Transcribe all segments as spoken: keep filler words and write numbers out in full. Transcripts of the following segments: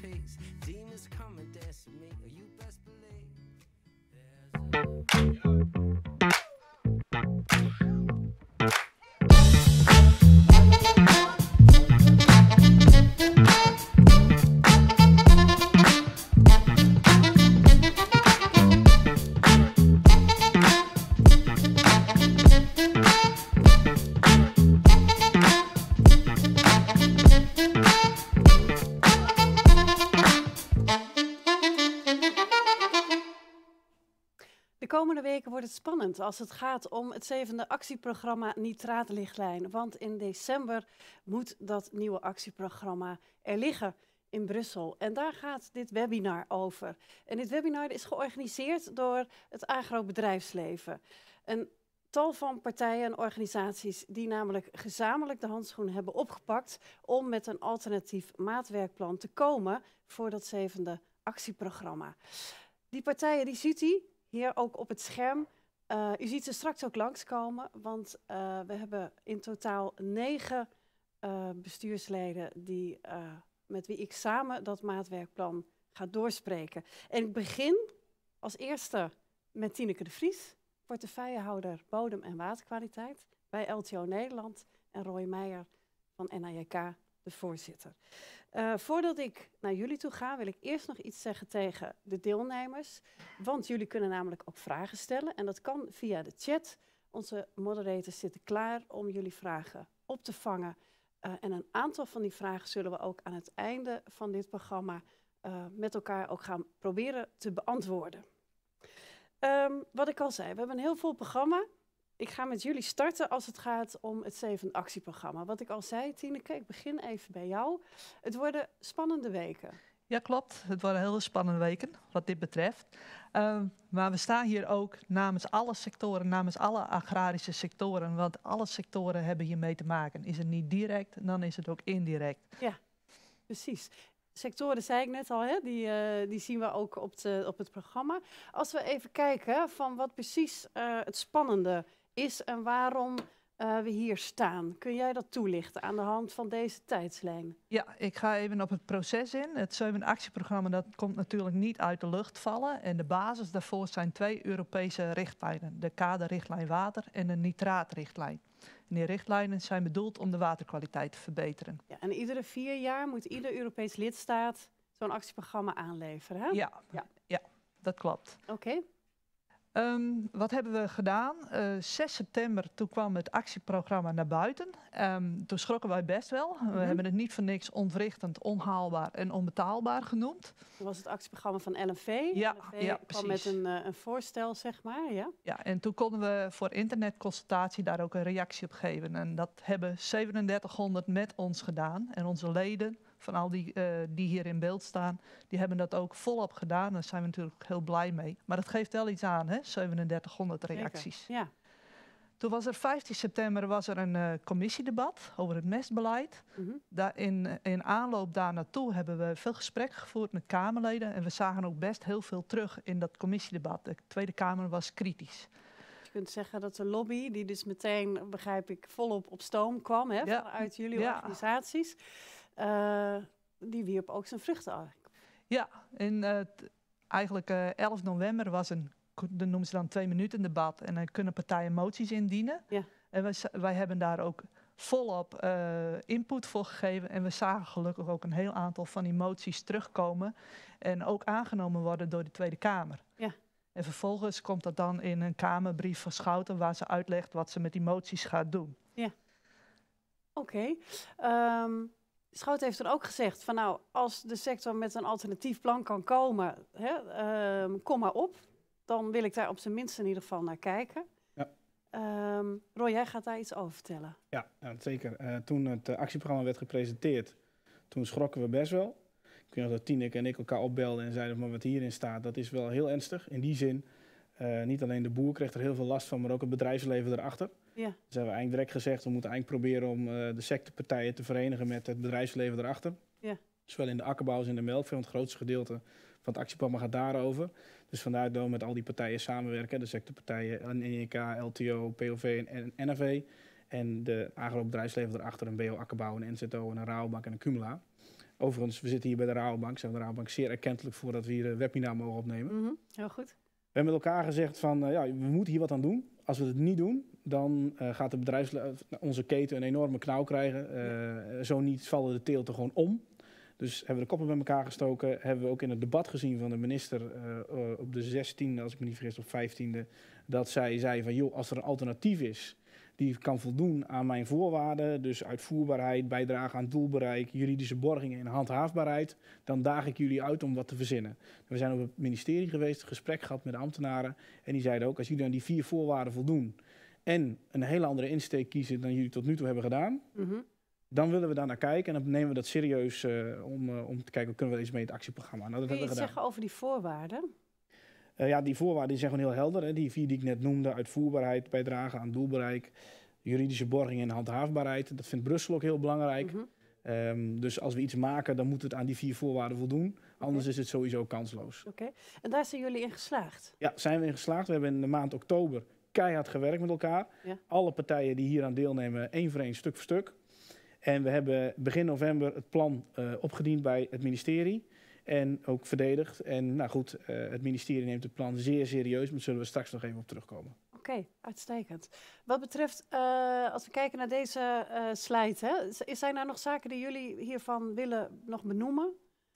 pace. Demons come and dance with me, or you best believe De komende weken wordt het spannend als het gaat om het zevende actieprogramma Nitraatlichtlijn. Want in december moet dat nieuwe actieprogramma er liggen in Brussel. En daar gaat dit webinar over. En dit webinar is georganiseerd door het agrobedrijfsleven. Een tal van partijen en organisaties die namelijk gezamenlijk de handschoen hebben opgepakt om met een alternatief maatwerkplan te komen voor dat zevende actieprogramma. Die partijen die ziet u hier ook op het scherm. Uh, u ziet ze straks ook langskomen, want uh, we hebben in totaal negen uh, bestuursleden die, uh, met wie ik samen dat maatwerkplan ga doorspreken. En ik begin als eerste met Tineke de Vries, portefeuillehouder bodem- en waterkwaliteit bij L T O Nederland, en Roy Meijer van N A J K, de voorzitter. Uh, voordat ik naar jullie toe ga, wil ik eerst nog iets zeggen tegen de deelnemers. Want jullie kunnen namelijk ook vragen stellen. En dat kan via de chat. Onze moderators zitten klaar om jullie vragen op te vangen. Uh, en een aantal van die vragen zullen we ook aan het einde van dit programma uh, met elkaar ook gaan proberen te beantwoorden. Um, wat ik al zei, we hebben een heel vol programma. Ik ga met jullie starten als het gaat om het zevende actieprogramma. Wat ik al zei, Tineke, ik begin even bij jou. Het worden spannende weken. Ja, klopt. Het worden heel spannende weken wat dit betreft. Uh, maar we staan hier ook namens alle sectoren, namens alle agrarische sectoren. Want alle sectoren hebben hiermee te maken. Is het niet direct, dan is het ook indirect. Ja, precies. Sectoren, zei ik net al, hè? Die, uh, die zien we ook op, de, op het programma. Als we even kijken van wat precies uh, het spannende is en waarom uh, we hier staan. Kun jij dat toelichten aan de hand van deze tijdslijn? Ja, ik ga even op het proces in. Het zevende actieprogramma dat komt natuurlijk niet uit de lucht vallen. En de basis daarvoor zijn twee Europese richtlijnen. De kaderrichtlijn water en de nitraatrichtlijn. En die richtlijnen zijn bedoeld om de waterkwaliteit te verbeteren. Ja, en iedere vier jaar moet ieder Europees lidstaat zo'n actieprogramma aanleveren, hè? Ja, ja. ja dat klopt. Oké. Okay. Um, wat hebben we gedaan? Uh, zes september, toen kwam het actieprogramma naar buiten. Um, toen schrokken wij best wel. Mm-hmm. We hebben het niet voor niks ontwrichtend, onhaalbaar en onbetaalbaar genoemd. Dat was het actieprogramma van L N V. Ja, L N V ja kwam precies. met een, uh, een voorstel, zeg maar. Ja. ja, en toen konden we voor internetconsultatie daar ook een reactie op geven. En dat hebben zevenendertighonderd met ons gedaan. En onze leden, van al die uh, die hier in beeld staan, die hebben dat ook volop gedaan. Daar zijn we natuurlijk heel blij mee. Maar dat geeft wel iets aan, hè? zevenendertighonderd reacties. Zeker, ja. Toen was er vijftien september was er een uh, commissiedebat over het mestbeleid. Mm-hmm. Daar in, in aanloop daar naartoe hebben we veel gesprekken gevoerd met Kamerleden. En we zagen ook best heel veel terug in dat commissiedebat. De Tweede Kamer was kritisch. Je kunt zeggen dat de lobby, die dus meteen, begrijp ik, volop op stoom kwam, hè, ja. vanuit jullie ja. organisaties. Uh, die wierp ook zijn vruchten af. Ja, en uh, t- eigenlijk uh, elf november was een, dat noemen ze dan twee minuten debat. En dan kunnen partijen moties indienen. Ja. En wij, wij hebben daar ook volop uh, input voor gegeven. En we zagen gelukkig ook een heel aantal van die moties terugkomen. En ook aangenomen worden door de Tweede Kamer. Ja. En vervolgens komt dat dan in een Kamerbrief van Schouten, waar ze uitlegt wat ze met die moties gaat doen. Ja. Oké. Okay. Um... Schouten heeft er ook gezegd van nou, als de sector met een alternatief plan kan komen, hè, uh, kom maar op. Dan wil ik daar op zijn minst in ieder geval naar kijken. Ja. Um, Roy, jij gaat daar iets over vertellen. Ja, ja zeker. Uh, toen het uh, actieprogramma werd gepresenteerd, toen schrokken we best wel. Ik weet nog dat Tineke en ik elkaar opbelden en zeiden van wat hierin staat, dat is wel heel ernstig. In die zin, uh, niet alleen de boer kreeg er heel veel last van, maar ook het bedrijfsleven erachter. Ja. Dus hebben we eigenlijk direct gezegd, we moeten eigenlijk proberen om uh, de sectorpartijen te verenigen met het bedrijfsleven erachter. Ja. Zowel in de akkerbouw als in de melkvee, want het grootste gedeelte van het actieprogramma gaat daarover. Dus vandaar dat we met al die partijen samenwerken, de sectorpartijen N E J K, L T O, P O V en N R V. En de agrobedrijfsleven erachter, een B O Akkerbouw, een N Z O, een Rabobank en een Cumula. Overigens, we zitten hier bij de Rabobank. Zijn we de Rabobank zeer erkentelijk voor dat we hier een webinar mogen opnemen. Mm-hmm. Heel goed. We hebben met elkaar gezegd van, uh, ja, we moeten hier wat aan doen. Als we het niet doen, dan uh, gaat de bedrijfsle- onze keten een enorme knauw krijgen. Uh, zo niet vallen de teelten gewoon om. Dus hebben we de koppen bij elkaar gestoken. Hebben we ook in het debat gezien van de minister uh, uh, op de zestiende, als ik me niet vergis, op vijftiende. Dat zij zei van, joh, als er een alternatief is die kan voldoen aan mijn voorwaarden, dus uitvoerbaarheid, bijdrage aan doelbereik, juridische borging en handhaafbaarheid, dan daag ik jullie uit om wat te verzinnen. We zijn op het ministerie geweest, gesprek gehad met de ambtenaren en die zeiden ook, als jullie aan die vier voorwaarden voldoen en een hele andere insteek kiezen dan jullie tot nu toe hebben gedaan, Mm-hmm. dan willen we daar naar kijken en dan nemen we dat serieus uh, om, uh, om te kijken, kunnen we iets mee het actieprogramma. Nou, dat Kun je hebben we iets gedaan. zeggen over die voorwaarden? Uh, ja, die voorwaarden die zijn gewoon heel helder. Hè. Die vier die ik net noemde, uitvoerbaarheid, bijdrage aan doelbereik, juridische borging en handhaafbaarheid. Dat vindt Brussel ook heel belangrijk. Mm-hmm. Um, dus als we iets maken, dan moet het aan die vier voorwaarden voldoen. Anders Okay. is het sowieso kansloos. Oké, okay. En daar zijn jullie in geslaagd? Ja, zijn we in geslaagd. We hebben in de maand oktober keihard gewerkt met elkaar. Ja. Alle partijen die hier aan deelnemen, één voor één, stuk voor stuk. En we hebben begin november het plan uh, opgediend bij het ministerie. En ook verdedigd. En nou goed, uh, het ministerie neemt het plan zeer serieus. Maar daar zullen we straks nog even op terugkomen. Oké, okay, uitstekend. Wat betreft, uh, als we kijken naar deze uh, slide, hè, zijn er nog zaken die jullie hiervan willen nog benoemen?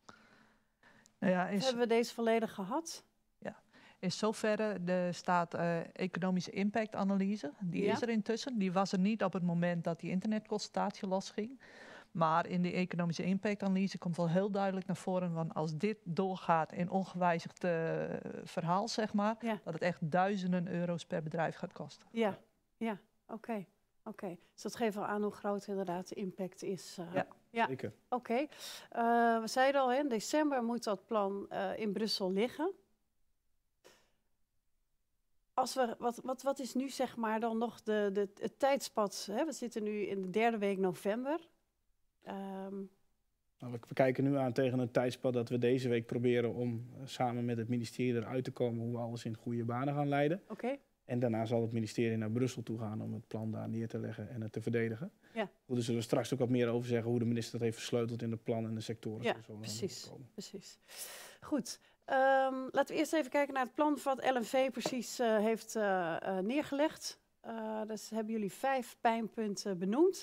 Nou ja, is, of hebben we deze volledig gehad? Ja, in zoverre er staat uh, economische impactanalyse. Die Ja. is er intussen. Die was er niet op het moment dat die internetconsultatie losging. Maar in die economische impactanalyse komt wel heel duidelijk naar voren, want als dit doorgaat in ongewijzigd uh, verhaal, zeg maar, Ja. dat het echt duizenden euro's per bedrijf gaat kosten. Ja, ja, oké. Okay. Okay. Dus dat geeft wel aan hoe groot inderdaad de impact is. Uh, Ja, ja. Zeker. Oké. Okay. Uh, we zeiden al, hè, in december moet dat plan uh, in Brussel liggen. Als we, wat, wat, wat is nu zeg maar dan nog de, de, het tijdspad? Hè? We zitten nu in de derde week november. Um, Nou, we, we kijken nu aan tegen een tijdspad dat we deze week proberen om uh, samen met het ministerie eruit te komen hoe we alles in goede banen gaan leiden. Oké. Okay. En daarna zal het ministerie naar Brussel toe gaan om het plan daar neer te leggen en het te verdedigen. Ja. Goed, daar zullen we straks ook wat meer over zeggen hoe de minister dat heeft versleuteld in het plan en de sectoren. Ja, precies, precies. Goed. Um, laten we eerst even kijken naar het plan wat L N V precies uh, heeft uh, uh, neergelegd. Uh, dus hebben jullie vijf pijnpunten benoemd.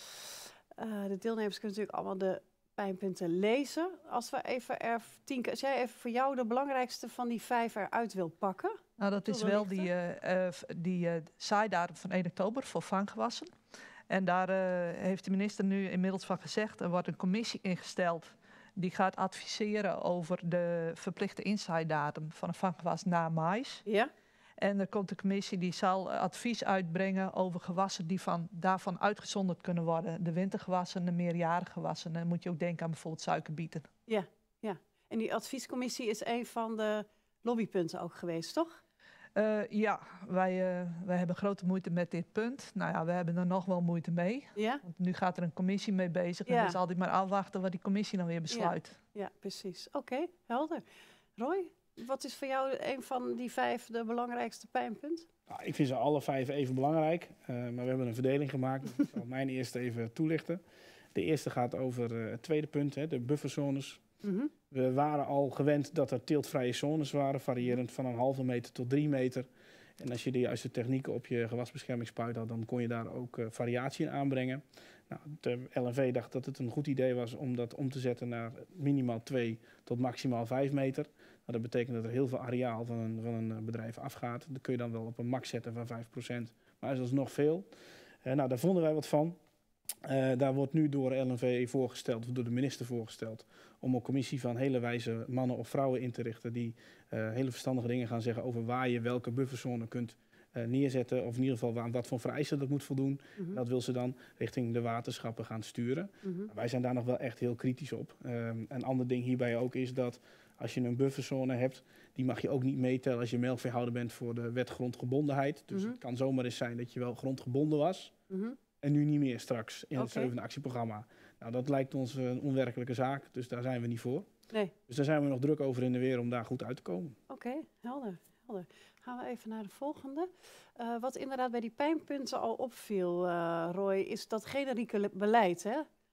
Uh, de deelnemers kunnen natuurlijk allemaal de pijnpunten lezen. Als we even er, Tienke, als jij even voor jou de belangrijkste van die vijf eruit wil pakken. Nou, dat is wel die, uh, uh, die uh, zaaidatum van één oktober voor vanggewassen. En daar uh, heeft de minister nu inmiddels van gezegd, er wordt een commissie ingesteld die gaat adviseren over de verplichte inzaaidatum van een vanggewas na maïs. Ja. En er komt een commissie die zal advies uitbrengen over gewassen die van, daarvan uitgezonderd kunnen worden. De wintergewassen, de meerjarige gewassen. En dan moet je ook denken aan bijvoorbeeld suikerbieten. Ja, ja. En die adviescommissie is een van de lobbypunten ook geweest, toch? Uh, ja, wij, uh, wij hebben grote moeite met dit punt. Nou ja, we hebben er nog wel moeite mee. Ja? Want nu gaat er een commissie mee bezig. Ja. En dan zal die maar afwachten wat die commissie dan weer besluit. Ja, ja precies. Oké, okay, helder. Roy? Wat is voor jou een van die vijf de belangrijkste pijnpunten? Nou, ik vind ze alle vijf even belangrijk, uh, maar we hebben een verdeling gemaakt. Ik zal mijn eerste even toelichten. De eerste gaat over uh, het tweede punt, hè, de bufferzones. Mm-hmm. We waren al gewend dat er teeltvrije zones waren, variërend van een halve meter tot drie meter. En als je de juiste technieken op je gewasbeschermingsspuit had, dan kon je daar ook uh, variatie in aanbrengen. Nou, de L N V dacht dat het een goed idee was om dat om te zetten naar minimaal twee tot maximaal vijf meter. Nou, dat betekent dat er heel veel areaal van een, van een bedrijf afgaat. Dat kun je dan wel op een max zetten van vijf procent. Maar dat is nog veel. Uh, nou, daar vonden wij wat van. Uh, daar wordt nu door L N V voorgesteld, of door de minister voorgesteld, om een commissie van hele wijze mannen of vrouwen in te richten die uh, hele verstandige dingen gaan zeggen over waar je welke bufferzone kunt uh, neerzetten. Of in ieder geval aan wat voor vereisten dat moet voldoen. Mm-hmm. Dat wil ze dan richting de waterschappen gaan sturen. Mm-hmm. Wij zijn daar nog wel echt heel kritisch op. Uh, een ander ding hierbij ook is dat als je een bufferzone hebt, die mag je ook niet meetellen als je melkveehouder bent voor de wet grondgebondenheid. Dus Mm-hmm. het kan zomaar eens zijn dat je wel grondgebonden was. Mm-hmm. En nu niet meer straks in Okay. het zevende actieprogramma. Nou, dat lijkt ons een onwerkelijke zaak, dus daar zijn we niet voor. Nee. Dus daar zijn we nog druk over in de weer om daar goed uit te komen. Oké, okay, helder, helder. Gaan we even naar de volgende. Uh, wat inderdaad bij die pijnpunten al opviel, uh, Roy, is dat generieke beleid. Hè?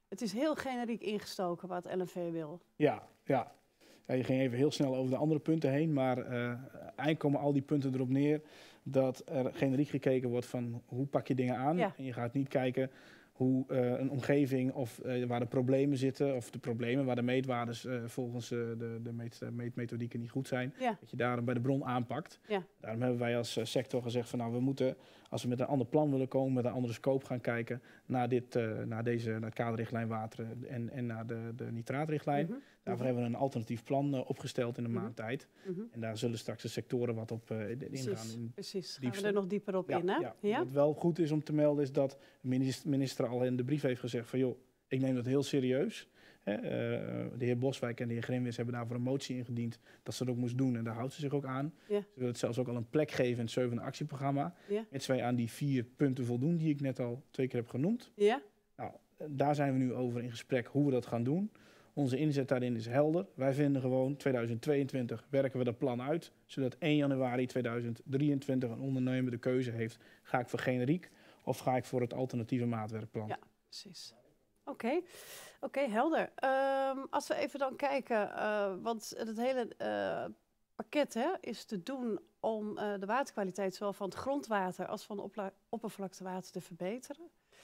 Het is heel generiek ingestoken wat L N V wil. Ja, ja. Ja, je ging even heel snel over de andere punten heen, maar uh, eigenlijk komen al die punten erop neer dat er generiek gekeken wordt van hoe pak je dingen aan. Ja. En je gaat niet kijken hoe uh, een omgeving of uh, waar de problemen zitten, of de problemen waar de meetwaardes uh, volgens uh, de, de meet, meetmethodieken niet goed zijn, Ja. dat je daar bij de bron aanpakt. Ja. Daarom hebben wij als uh, sector gezegd van nou, we moeten, als we met een ander plan willen komen, met een andere scope gaan kijken naar, dit, uh, naar, deze, naar het kaderrichtlijn water en, en naar de, de nitraatrichtlijn. Mm-hmm. Daarvoor hebben we een alternatief plan uh, opgesteld in een Mm-hmm. maand tijd. Mm-hmm. En daar zullen straks de sectoren wat op uh, ingaan. Precies, In precies. Gaan diepste. we er nog dieper op ja, in, hè? ja. Ja? Wat wel goed is om te melden is dat de minister, minister al in de brief heeft gezegd van joh, ik neem dat heel serieus. Hè, uh, de heer Boswijk en de heer Grimwis hebben daarvoor een motie ingediend dat ze dat ook moest doen en daar houdt ze zich ook aan. Ja. Ze wil het zelfs ook al een plek geven in het zevende actieprogramma. Ja. Mits wij aan die vier punten voldoen die ik net al twee keer heb genoemd. Ja? Nou, daar zijn we nu over in gesprek hoe we dat gaan doen. Onze inzet daarin is helder. Wij vinden gewoon tweeduizend tweeëntwintig werken we dat plan uit, zodat één januari tweeduizend drieëntwintig een ondernemer de keuze heeft: ga ik voor generiek of ga ik voor het alternatieve maatwerkplan? Ja. Precies. Oké, okay. okay, helder. Um, als we even dan kijken, uh, want het hele uh, pakket hè, is te doen om uh, de waterkwaliteit zowel van het grondwater als van opla- oppervlaktewater te verbeteren.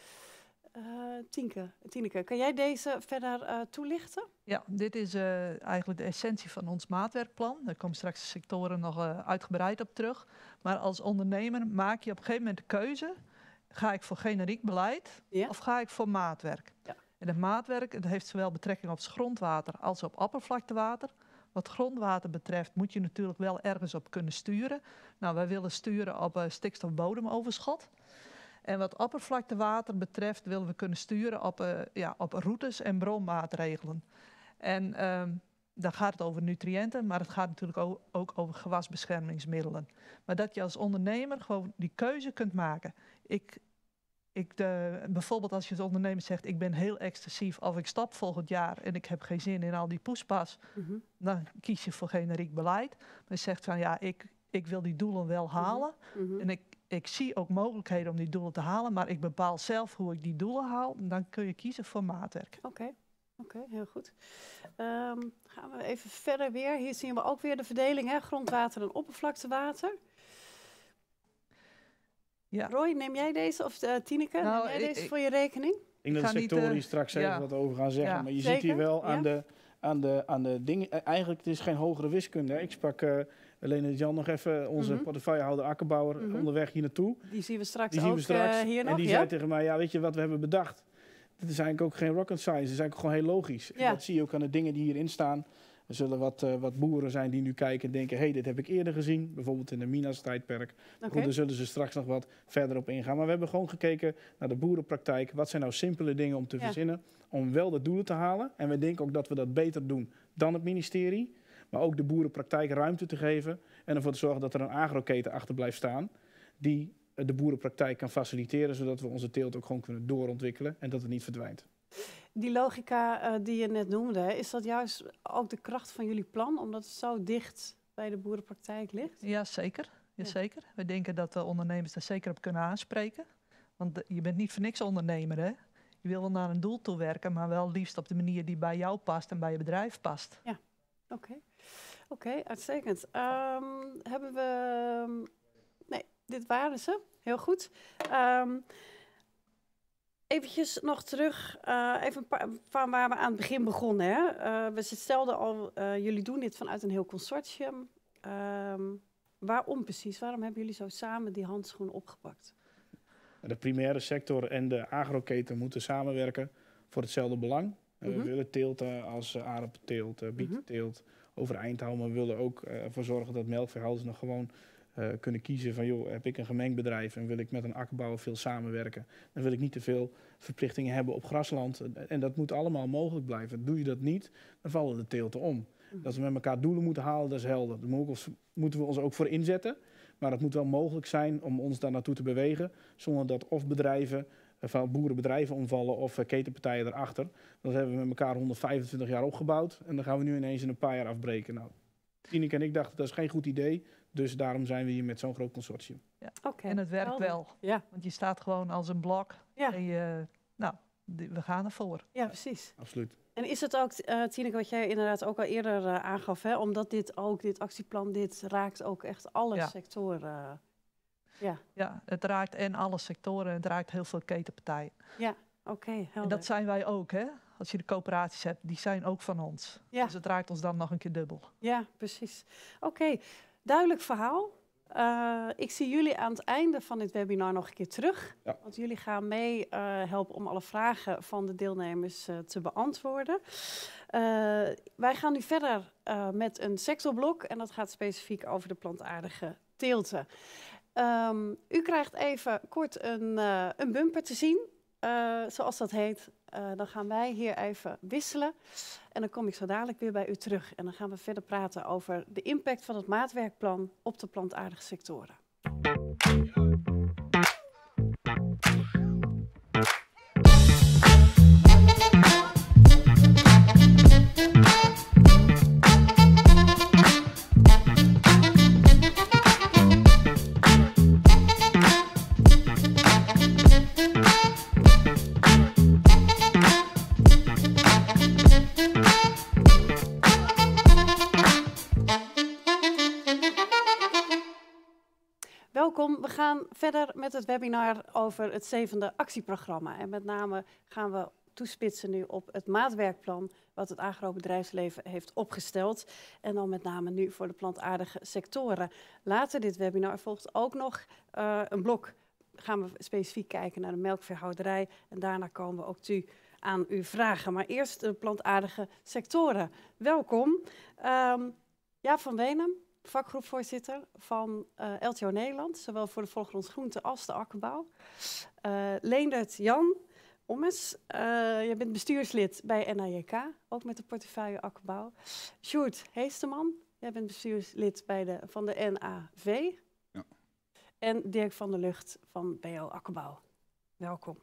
Uh, Tienke, Tineke, kan jij deze verder uh, toelichten? Ja, dit is uh, eigenlijk de essentie van ons maatwerkplan. Daar komen straks de sectoren nog uh, uitgebreid op terug. Maar als ondernemer maak je op een gegeven moment de keuze: ga ik voor generiek beleid Ja. of ga ik voor maatwerk? Ja. En het maatwerk het heeft zowel betrekking op het grondwater als op oppervlaktewater. Wat grondwater betreft moet je natuurlijk wel ergens op kunnen sturen. Nou, wij willen sturen op uh, stikstofbodemoverschot. En wat oppervlaktewater betreft willen we kunnen sturen op, uh, ja, op routes en bronmaatregelen. En um, dan gaat het over nutriënten, maar het gaat natuurlijk ook, ook over gewasbeschermingsmiddelen. Maar dat je als ondernemer gewoon die keuze kunt maken. Ik, ik de, bijvoorbeeld als je als ondernemer zegt: ik ben heel extensief of ik stap volgend jaar en ik heb geen zin in al die poespas. Mm-hmm. Dan kies je voor generiek beleid. Maar je zegt van ja, ik, ik wil die doelen wel halen. Mm-hmm. En ik, ik zie ook mogelijkheden om die doelen te halen, maar ik bepaal zelf hoe ik die doelen haal. Dan kun je kiezen voor maatwerk. Oké. Okay. Oké, okay, heel goed. Um, gaan we even verder weer. Hier zien we ook weer de verdeling, hè? Grondwater en oppervlaktewater. Ja. Roy, neem jij deze, of uh, Tineke, nou, neem jij ik, deze ik, voor je rekening? Ik denk dat de sectoren hier uh, straks even ja. wat over gaan zeggen. Ja. Maar je Zeker? ziet hier wel aan, ja. de, aan, de, aan de dingen... Eigenlijk, het is geen hogere wiskunde. Hè? Ik sprak uh, Lene Jan nog even, onze mm-hmm. portefeuillehouder Akkerbouwer, mm-hmm. onderweg hier naartoe. Die zien we straks die zien ook we straks. Uh, hier nog. En die ja? zei tegen mij, ja, weet je wat we hebben bedacht? Dit is eigenlijk ook geen rocket science, het is eigenlijk gewoon heel logisch. Ja. En dat zie je ook aan de dingen die hierin staan. Er zullen wat, uh, wat boeren zijn die nu kijken en denken: hé, hey, dit heb ik eerder gezien. Bijvoorbeeld in de Minas-tijdperk. Okay. Goed, daar zullen ze straks nog wat verder op ingaan. Maar we hebben gewoon gekeken naar de boerenpraktijk. Wat zijn nou simpele dingen om te ja. verzinnen om wel de doelen te halen? En we denken ook dat we dat beter doen dan het ministerie. Maar ook de boerenpraktijk ruimte te geven. En ervoor te zorgen dat er een agroketen achter blijft staan die de boerenpraktijk kan faciliteren, zodat we onze teelt ook gewoon kunnen doorontwikkelen en dat het niet verdwijnt. Die logica uh, die je net noemde, is dat juist ook de kracht van jullie plan, omdat het zo dicht bij de boerenpraktijk ligt? Ja, zeker. Ja, ja. zeker. We denken dat de ondernemers daar zeker op kunnen aanspreken. Want de, je bent niet voor niks ondernemer, hè? Je wil wel naar een doel toe werken, maar wel liefst op de manier die bij jou past en bij je bedrijf past. Ja, oké. Okay. Oké, okay, uitstekend. Um, hebben we... Nee, dit waren ze. Heel goed. Um, Eventjes nog terug, uh, even een paar, van waar we aan het begin begonnen. Hè? Uh, we stelden al, uh, jullie doen dit vanuit een heel consortium. Um, waarom precies? Waarom hebben jullie zo samen die handschoen opgepakt? De primaire sector en de agroketen moeten samenwerken voor hetzelfde belang. Mm-hmm. Uh, we willen teelten als uh, aardappelteelt, uh, bietenteelt mm-hmm. overeind houden. Maar we willen ook ervoor uh, zorgen dat melkveehouders nog gewoon Uh, kunnen kiezen van, joh, heb ik een gemengd bedrijf en wil ik met een akkerbouwer veel samenwerken, dan wil ik niet te veel verplichtingen hebben op grasland. En dat moet allemaal mogelijk blijven. Doe je dat niet, dan vallen de teelten om. Mm-hmm. Dat we met elkaar doelen moeten halen, dat is helder. Daar moeten we ons ook voor inzetten. Maar het moet wel mogelijk zijn om ons daar naartoe te bewegen, zonder dat of bedrijven, van boerenbedrijven omvallen of uh, ketenpartijen erachter. Dat hebben we met elkaar honderdvijfentwintig jaar opgebouwd en dan gaan we nu ineens in een paar jaar afbreken. Nou, Tineke en ik dachten, dat is geen goed idee. Dus daarom zijn we hier met zo'n groot consortium. Ja. Okay. En het werkt wel. Ja. Want je staat gewoon als een blok. Ja. En je, nou, die, we gaan ervoor. Ja, precies. Absoluut. En is het ook, uh, Tineke, wat jij inderdaad ook al eerder uh, aangaf, hè? Omdat dit ook, dit actieplan, dit raakt ook echt alle Ja. sectoren. Uh, ja, Ja, het raakt en alle sectoren, het raakt heel veel ketenpartijen. ja. Oké, okay, En dat zijn wij ook, hè? Als je de coöperaties hebt, die zijn ook van ons. Ja. Dus het raakt ons dan nog een keer dubbel. Ja, precies. Oké, okay, duidelijk verhaal. Uh, ik zie jullie aan het einde van dit webinar nog een keer terug. Ja. Want jullie gaan mee uh, helpen om alle vragen van de deelnemers uh, te beantwoorden. Uh, wij gaan nu verder uh, met een sectorblok. En dat gaat specifiek over de plantaardige teelten. Um, u krijgt even kort een, uh, een bumper te zien. Uh, zoals dat heet. Uh, dan gaan wij hier even wisselen. En dan kom ik zo dadelijk weer bij u terug. En dan gaan we verder praten over de impact van het maatwerkplan op de plantaardige sectoren. Welkom, we gaan verder met het webinar over het zevende actieprogramma. En met name gaan we toespitsen nu op het maatwerkplan wat het agrobedrijfsleven heeft opgesteld. En dan met name nu voor de plantaardige sectoren. Later dit webinar volgt ook nog uh, een blok. Gaan we specifiek kijken naar de melkveehouderij. En daarna komen we ook toe aan uw vragen. Maar eerst de plantaardige sectoren. Welkom. Um, Jaap van Weenem, vakgroepvoorzitter van uh, L T O Nederland, zowel voor de volgrondsgroente als de akkerbouw. Uh, Leendert Jan Ommes, uh, je bent bestuurslid bij N A J K, ook met de portefeuille akkerbouw. Sjoerd Heesteman, jij bent bestuurslid bij de, van de N A V. Ja. En Dirk van der Lucht van B O Akkerbouw. Welkom.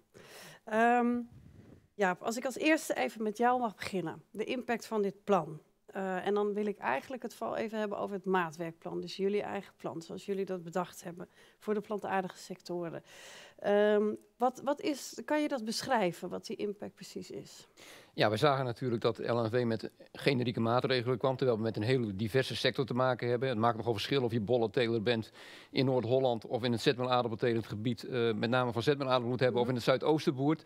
Um, ja, als ik als eerste even met jou mag beginnen. De impact van dit plan. Uh, en dan wil ik eigenlijk het vooral even hebben over het maatwerkplan. Dus jullie eigen plan, zoals jullie dat bedacht hebben voor de plantaardige sectoren. Um, wat, wat is, kan je dat beschrijven, wat die impact precies is? Ja, we zagen natuurlijk dat L N V met generieke maatregelen kwam, terwijl we met een hele diverse sector te maken hebben. Het maakt nogal verschil of je bollenteler bent in Noord-Holland of in het zetmeelaardappeltelend gebied, uh, met name van zetmeelaardappel moet hebben, mm-hmm. of in het Zuidoosterboert.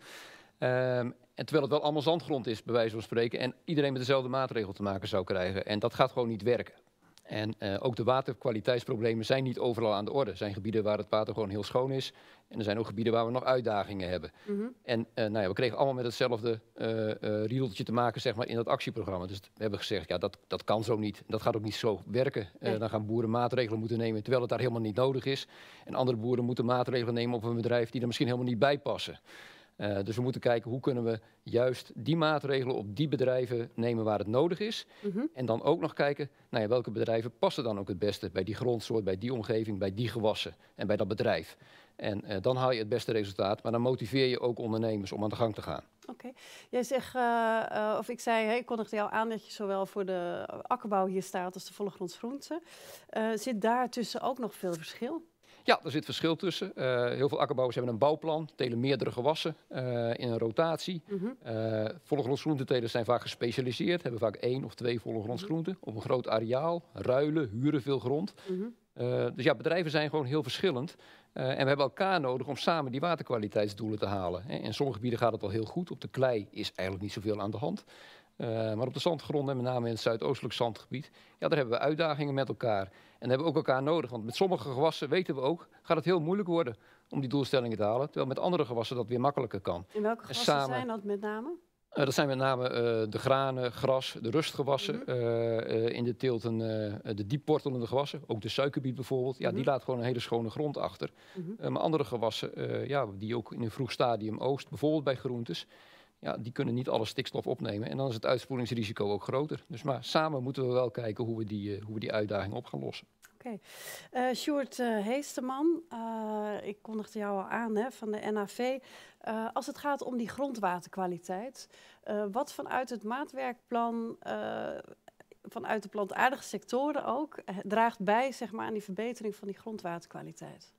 Um, en terwijl het wel allemaal zandgrond is, bij wijze van spreken, en iedereen met dezelfde maatregel te maken zou krijgen. En dat gaat gewoon niet werken. En uh, ook de waterkwaliteitsproblemen zijn niet overal aan de orde. Er zijn gebieden waar het water gewoon heel schoon is. En er zijn ook gebieden waar we nog uitdagingen hebben. Mm-hmm. En uh, nou ja, we kregen allemaal met hetzelfde uh, uh, riedeltje te maken, zeg maar, in dat actieprogramma. Dus we hebben gezegd, ja, dat, dat kan zo niet. Dat gaat ook niet zo werken. Nee. Uh, dan gaan boeren maatregelen moeten nemen, terwijl het daar helemaal niet nodig is. En andere boeren moeten maatregelen nemen op een bedrijf die er misschien helemaal niet bij passen. Uh, dus we moeten kijken hoe kunnen we juist die maatregelen op die bedrijven nemen waar het nodig is. Mm-hmm. En dan ook nog kijken, nou ja, welke bedrijven passen dan ook het beste bij die grondsoort, bij die omgeving, bij die gewassen en bij dat bedrijf. En uh, dan haal je het beste resultaat, maar dan motiveer je ook ondernemers om aan de gang te gaan. Oké. Okay. Jij zegt, uh, uh, of ik zei, hey, ik kondigde jou aan dat je zowel voor de akkerbouw hier staat als de volgrondsgroente. Uh, zit daar tussen ook nog veel verschil? Ja, er zit verschil tussen. Uh, heel veel akkerbouwers hebben een bouwplan, telen meerdere gewassen uh, in een rotatie. Mm-hmm. uh, volgrondsgroentetelers zijn vaak gespecialiseerd, hebben vaak één of twee volgrondsgroenten mm-hmm. op een groot areaal, ruilen, huren veel grond. Mm-hmm. uh, dus ja, bedrijven zijn gewoon heel verschillend. Uh, en we hebben elkaar nodig om samen die waterkwaliteitsdoelen te halen. Hè. In sommige gebieden gaat het al heel goed. Op de klei is eigenlijk niet zoveel aan de hand. Uh, maar op de zandgronden, met name in het zuidoostelijk zandgebied, ja, daar hebben we uitdagingen met elkaar. En hebben we ook elkaar nodig. Want met sommige gewassen weten we ook, gaat het heel moeilijk worden om die doelstellingen te halen. Terwijl met andere gewassen dat weer makkelijker kan. In welke gewassen samen, zijn dat met name? Uh, dat zijn met name uh, de granen, gras, de rustgewassen. Mm-hmm. uh, uh, in de teelten uh, de diepwortelende gewassen. Ook de suikerbiet bijvoorbeeld. Ja, mm-hmm. die laat gewoon een hele schone grond achter. Mm-hmm. uh, maar andere gewassen, uh, ja, die ook in een vroeg stadium oogst, bijvoorbeeld bij groentes. Ja, die kunnen niet alle stikstof opnemen. En dan is het uitspoelingsrisico ook groter. Dus maar samen moeten we wel kijken hoe we die, uh, hoe we die uitdaging op gaan lossen. Oké. Okay. Uh, Sjoerd uh, Heesteman, uh, ik kondigde jou al aan hè, van de N A V. Uh, als het gaat om die grondwaterkwaliteit, uh, wat vanuit het maatwerkplan, uh, vanuit de plantaardige sectoren ook, uh, draagt bij zeg maar, aan die verbetering van die grondwaterkwaliteit?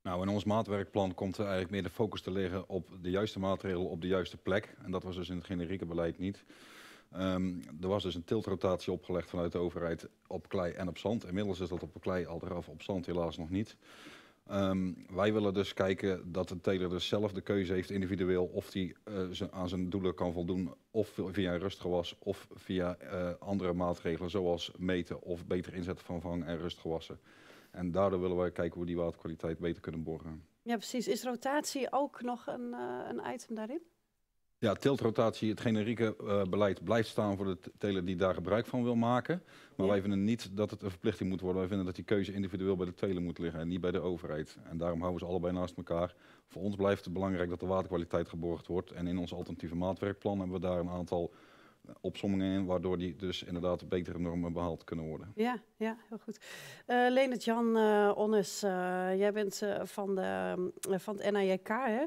Nou, in ons maatwerkplan komt er eigenlijk meer de focus te liggen op de juiste maatregelen op de juiste plek. En dat was dus in het generieke beleid niet. Um, er was dus een tiltrotatie opgelegd vanuit de overheid op klei en op zand. Inmiddels is dat op klei al eraf, op zand helaas nog niet. Um, wij willen dus kijken dat de teler dus zelf de keuze heeft individueel of hij uh, aan zijn doelen kan voldoen. Of via een rustgewas of via uh, andere maatregelen zoals meten of beter inzetten van vang- en rustgewassen. En daardoor willen wij kijken hoe die waterkwaliteit beter kunnen borgen. Ja, precies. Is rotatie ook nog een, uh, een item daarin? Ja, tiltrotatie, het generieke uh, beleid blijft staan voor de teler die daar gebruik van wil maken. Maar ja. wij vinden niet dat het een verplichting moet worden. Wij vinden dat die keuze individueel bij de teler moet liggen en niet bij de overheid. En daarom houden we ze allebei naast elkaar. Voor ons blijft het belangrijk dat de waterkwaliteit geborgd wordt. En in ons alternatieve maatwerkplan hebben we daar een aantal opsommingen in, waardoor die dus inderdaad betere normen behaald kunnen worden. Ja, ja, heel goed. Uh, Leendert-Jan uh, Onnes, uh, jij bent uh, van, de, uh, van het N A J K, hè?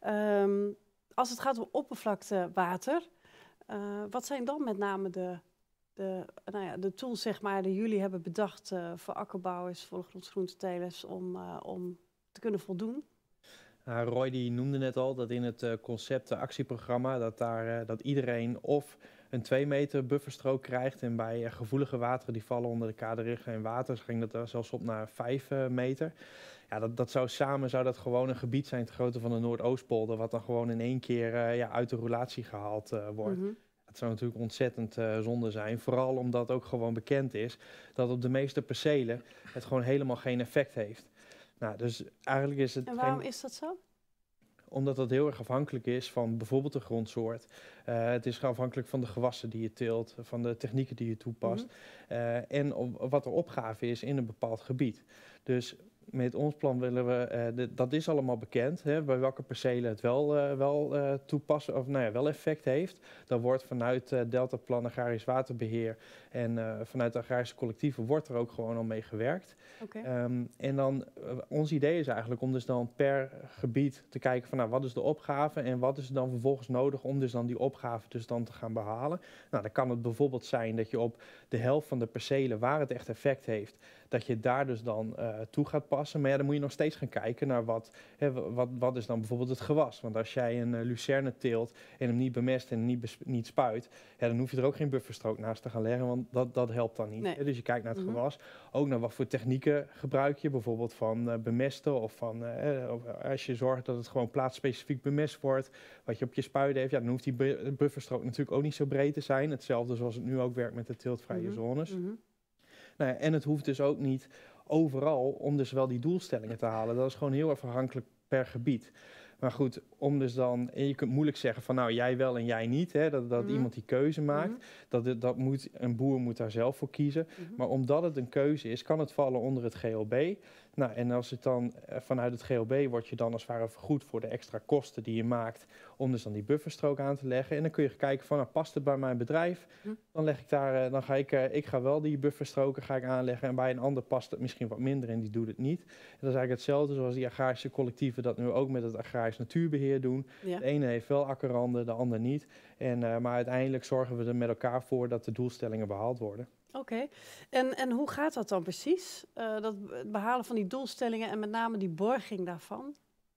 Um, als het gaat om oppervlaktewater, uh, wat zijn dan met name de, de, nou ja, de tools zeg maar, die jullie hebben bedacht uh, voor akkerbouwers, volgronds groentetelers, om, uh, om te kunnen voldoen? Uh, Roy die noemde net al dat in het uh, concept uh, actieprogramma dat, daar, uh, dat iedereen of een twee meter bufferstrook krijgt. En bij uh, gevoelige wateren die vallen onder de kaderrichtlijn water, ging dat uh, zelfs op naar vijf uh, meter. Ja, dat, dat zou samen zou dat gewoon een gebied zijn te grootte van de Noordoostpolder, wat dan gewoon in één keer uh, ja, uit de roulatie gehaald uh, wordt. Mm-hmm. Het zou natuurlijk ontzettend uh, zonde zijn, vooral omdat ook gewoon bekend is dat op de meeste percelen het gewoon helemaal geen effect heeft. Nou, dus eigenlijk is het. En waarom geen... is dat zo? Omdat dat heel erg afhankelijk is van bijvoorbeeld de grondsoort. Uh, het is afhankelijk van de gewassen die je teelt, van de technieken die je toepast. Mm-hmm. uh, en op, wat de opgave is in een bepaald gebied. Dus met ons plan willen we, uh, de, dat is allemaal bekend, hè, bij welke percelen het wel, uh, wel uh, toepassen, of nou ja, wel effect heeft. Dan wordt vanuit uh, Deltaplan Agrarisch Waterbeheer en uh, vanuit de agrarische collectieven wordt er ook gewoon al mee gewerkt. Okay. Um, en dan, uh, ons idee is eigenlijk om dus dan per gebied te kijken van nou, wat is de opgave en wat is er dan vervolgens nodig om dus dan die opgave dus dan te gaan behalen. Nou, dan kan het bijvoorbeeld zijn dat je op de helft van de percelen waar het echt effect heeft, dat je daar dus dan uh, toe gaat passen. Maar ja, dan moet je nog steeds gaan kijken naar wat, hè, wat, wat is dan bijvoorbeeld het gewas. Want als jij een uh, lucerne teelt en hem niet bemest en niet, niet spuit, ja, dan hoef je er ook geen bufferstrook naast te gaan leggen, want dat, dat helpt dan niet. Nee. Hè? Dus je kijkt naar het mm-hmm. gewas. Ook naar wat voor technieken gebruik je, bijvoorbeeld van uh, bemesten of van uh, of als je zorgt dat het gewoon plaatsspecifiek bemest wordt, wat je op je spuit heeft, ja, dan hoeft die bu- bufferstrook natuurlijk ook niet zo breed te zijn. Hetzelfde zoals het nu ook werkt met de teeltvrije mm-hmm. zones. Mm-hmm. Nou ja, en het hoeft dus ook niet overal om dus wel die doelstellingen te halen. Dat is gewoon heel erg afhankelijk per gebied. Maar goed, om dus dan, en je kunt moeilijk zeggen van nou jij wel en jij niet, hè, dat, dat mm-hmm. iemand die keuze maakt. Mm-hmm. Dat, dat moet, een boer moet daar zelf voor kiezen. Mm-hmm. Maar omdat het een keuze is, kan het vallen onder het G L B. Nou, en als het dan uh, vanuit het G L B word je dan als het ware vergoed voor de extra kosten die je maakt om dus dan die bufferstrook aan te leggen. En dan kun je kijken van, nou, past het bij mijn bedrijf? Hm. Dan leg ik daar, uh, dan ga ik, uh, ik ga wel die bufferstroken ga ik aanleggen en bij een ander past het misschien wat minder en die doet het niet. En dat is eigenlijk hetzelfde zoals die agrarische collectieven dat nu ook met het agrarisch natuurbeheer doen. Ja. De ene heeft wel akkerranden, de ander niet. En, uh, maar uiteindelijk zorgen we er met elkaar voor dat de doelstellingen behaald worden. Oké, okay. en, en hoe gaat dat dan precies? Uh, dat het behalen van die doelstellingen en met name die borging daarvan?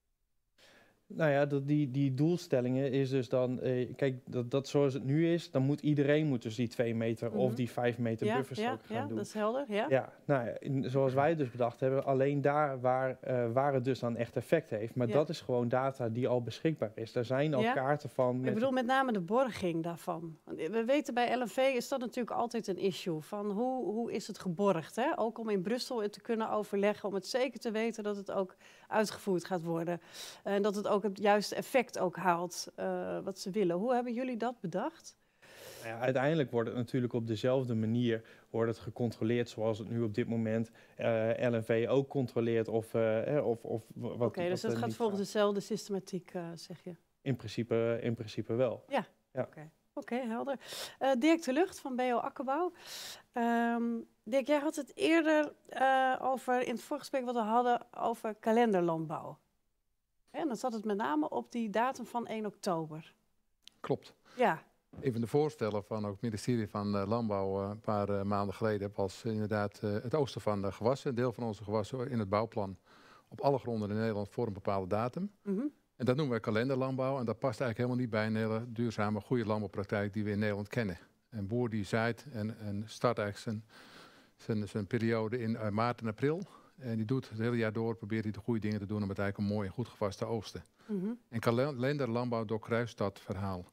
Nou ja, dat die, die doelstellingen is dus dan, eh, kijk, dat, dat zoals het nu is, dan moet iedereen moet dus die twee meter mm-hmm. of die vijf meter ja, bufferstrook ja, gaan ja, doen. Dat is helder, ja. Ja, nou ja, in, zoals wij het dus bedacht hebben, alleen daar waar, uh, waar het dus dan echt effect heeft. Maar ja. dat is gewoon data die al beschikbaar is. Daar zijn al ja. kaarten van. Met Ik bedoel met name de borging daarvan. We weten bij L N V is dat natuurlijk altijd een issue. Van hoe, hoe is het geborgd? Hè? Ook om in Brussel het te kunnen overleggen, om het zeker te weten dat het ook uitgevoerd gaat worden. En dat het ook het juiste effect ook haalt uh, wat ze willen. Hoe hebben jullie dat bedacht? Nou ja, uiteindelijk wordt het natuurlijk op dezelfde manier wordt het gecontroleerd zoals het nu op dit moment uh, L N V ook controleert. Of, uh, of, of wat. Oké, okay, dus het gaat volgens gaat. dezelfde systematiek, uh, zeg je? In principe, in principe wel. Ja, ja. oké. Okay. Oké, okay, helder. Uh, Dirk de Lucht van B O Akkerbouw. Um, Dirk, jij had het eerder uh, over, in het vorige gesprek wat we hadden, over kalenderlandbouw. En dan zat het met name op die datum van één oktober. Klopt. Ja. Een van de voorstellen van ook het ministerie van uh, Landbouw uh, een paar uh, maanden geleden was inderdaad uh, het oosten van de gewassen, een deel van onze gewassen in het bouwplan op alle gronden in Nederland voor een bepaalde datum. Mm-hmm. En dat noemen we kalenderlandbouw. En dat past eigenlijk helemaal niet bij een hele duurzame, goede landbouwpraktijk die we in Nederland kennen. Een boer die zaait en, en start eigenlijk zijn, zijn, zijn periode in uh, maart en april. En die doet het hele jaar door, probeert hij de goede dingen te doen om het eigenlijk een mooi en goed gevast te oogsten. Mm-hmm. En kalenderlandbouw doorkruist dat verhaal.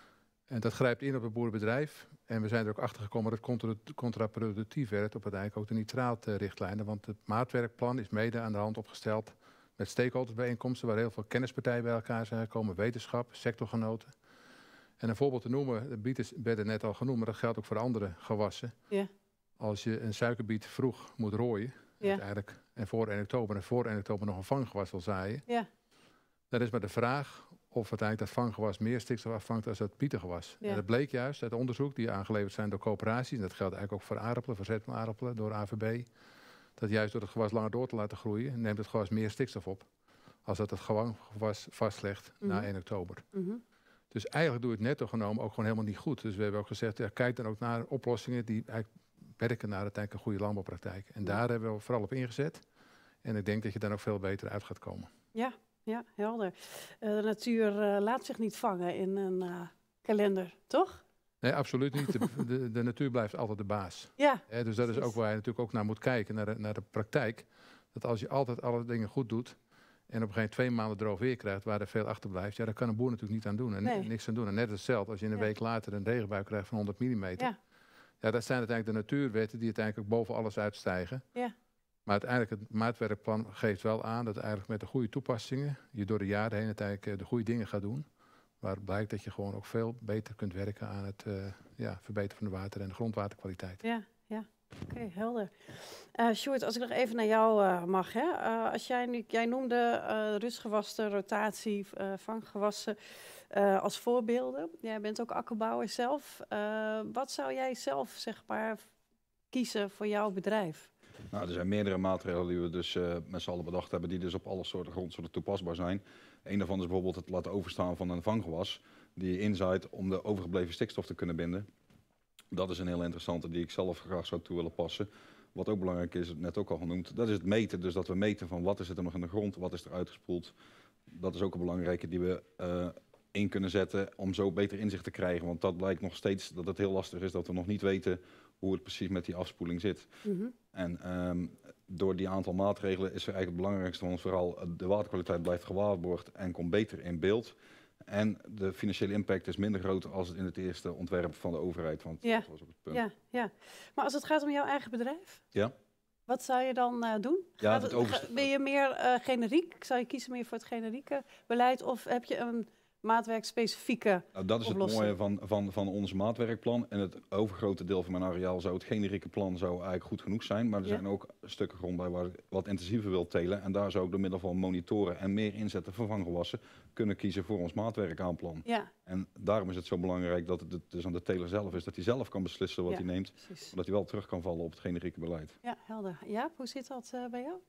En dat grijpt in op het boerenbedrijf. En we zijn er ook achter gekomen dat het contra contraproductief werkt op uiteindelijk ook de nitraatrichtlijnen. Want het maatwerkplan is mede aan de hand opgesteld met stakeholdersbijeenkomsten waar heel veel kennispartijen bij elkaar zijn gekomen, wetenschap, sectorgenoten. En een voorbeeld te noemen, de biet werden net al genoemd, maar dat geldt ook voor andere gewassen. Yeah. Als je een suikerbiet vroeg moet rooien, Yeah. uiteindelijk, en voor één oktober en voor één oktober nog een vanggewas wil zaaien, Yeah. dan is maar de vraag of uiteindelijk dat vanggewas meer stikstof afvangt als dat bietengewas. Ja. En dat bleek juist uit onderzoek die aangeleverd zijn door coöperaties, en dat geldt eigenlijk ook voor aardappelen, voor zetmeelaardappelen, door A V B, dat juist door het gewas langer door te laten groeien, neemt het gewas meer stikstof op, als dat het gewoon gewas vastlegt Mm-hmm. na één oktober. Mm-hmm. Dus eigenlijk doe je het netto genomen ook gewoon helemaal niet goed. Dus we hebben ook gezegd, ja, kijk dan ook naar oplossingen die eigenlijk werken naar uiteindelijk een goede landbouwpraktijk. En Ja. daar hebben we vooral op ingezet. En ik denk dat je dan ook veel beter uit gaat komen. Ja, ja, helder. Uh, de natuur uh, laat zich niet vangen in een uh, kalender, toch? Nee, absoluut niet. De, de, de natuur blijft altijd de baas. Ja. He, dus dat is precies. ook waar je natuurlijk ook naar moet kijken, naar de, naar de praktijk. Dat als je altijd alle dingen goed doet en op een gegeven moment twee maanden droog weer krijgt waar er veel achterblijft, ja, daar kan een boer natuurlijk niet aan doen en Nee. niks aan doen. En net hetzelfde als je een Ja. week later een regenbui krijgt van honderd millimeter. Ja. Ja, dat zijn uiteindelijk de natuurwetten die uiteindelijk ook boven alles uitstijgen. Ja. Maar uiteindelijk het maatwerkplan geeft wel aan dat eigenlijk met de goede toepassingen je door de jaren heen uiteindelijk de goede dingen gaat doen. Waar blijkt dat je gewoon ook veel beter kunt werken aan het uh, ja, verbeteren van de water- en de grondwaterkwaliteit. Ja, ja. Oké, okay, helder. Uh, Sjoerd, als ik nog even naar jou uh, mag. Hè? Uh, als jij, nu, jij noemde uh, rustgewassen, rotatie, uh, vanggewassen uh, als voorbeelden. Jij bent ook akkerbouwer zelf. Uh, wat zou jij zelf zeg maar kiezen voor jouw bedrijf? Nou, er zijn meerdere maatregelen die we dus uh, met z'n allen bedacht hebben, die dus op alle soorten grondsoorten toepasbaar zijn. Een daarvan is bijvoorbeeld het laten overstaan van een vanggewas, die je inzaait om de overgebleven stikstof te kunnen binden. Dat is een heel interessante die ik zelf graag zou toe willen passen. Wat ook belangrijk is, net ook al genoemd, dat is het meten. Dus dat we meten van wat is er nog in de grond, wat is er uitgespoeld. Dat is ook een belangrijke die we uh, in kunnen zetten om zo beter inzicht te krijgen. Want dat blijkt nog steeds dat het heel lastig is, dat we nog niet weten hoe het precies met die afspoeling zit. Mm-hmm. En um, door die aantal maatregelen is er eigenlijk het belangrijkste van ons vooral de waterkwaliteit blijft gewaarborgd en komt beter in beeld. En de financiële impact is minder groot als het in het eerste ontwerp van de overheid. Want ja. dat was ook het punt. Ja, ja. Maar als het gaat om jouw eigen bedrijf? Ja. Wat zou je dan uh, doen? Ja, Gaat het het, overst- ga, ben je meer uh, generiek? Zou je kiezen meer voor het generieke beleid? Of heb je een maatwerkspecifieke Nou, dat is oplossing? het mooie van, van, van ons maatwerkplan. En het overgrote deel van mijn areaal zou het generieke plan zou eigenlijk goed genoeg zijn. Maar er Ja. zijn ook stukken grond bij waar ik wat intensiever wil telen. En daar zou ik door middel van monitoren en meer inzetten van vanggewassen kunnen kiezen voor ons maatwerkaanplan. Ja, En daarom is het zo belangrijk dat het dus aan de teler zelf is. Dat hij zelf kan beslissen wat Ja. hij neemt. precies. Dat hij wel terug kan vallen op het generieke beleid. Ja, helder. Ja, hoe zit dat uh, bij jou?